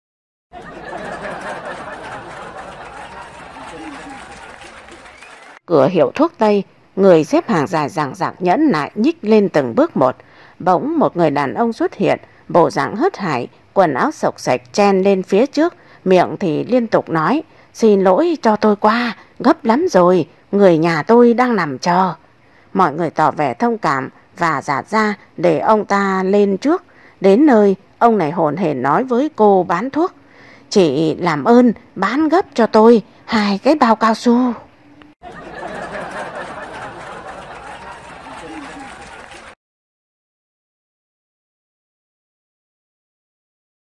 Cửa hiệu thuốc Tây, người xếp hàng dài dằng dặc nhẫn nại nhích lên từng bước một. Bỗng một người đàn ông xuất hiện, bộ dạng hớt hải, quần áo xộc xệch chen lên phía trước, miệng thì liên tục nói: "Xin lỗi, cho tôi qua, gấp lắm rồi, người nhà tôi đang nằm chờ." Mọi người tỏ vẻ thông cảm và dạt ra để ông ta lên trước. Đến nơi, ông này hồn hển nói với cô bán thuốc: "Chị làm ơn bán gấp cho tôi hai cái bao cao su."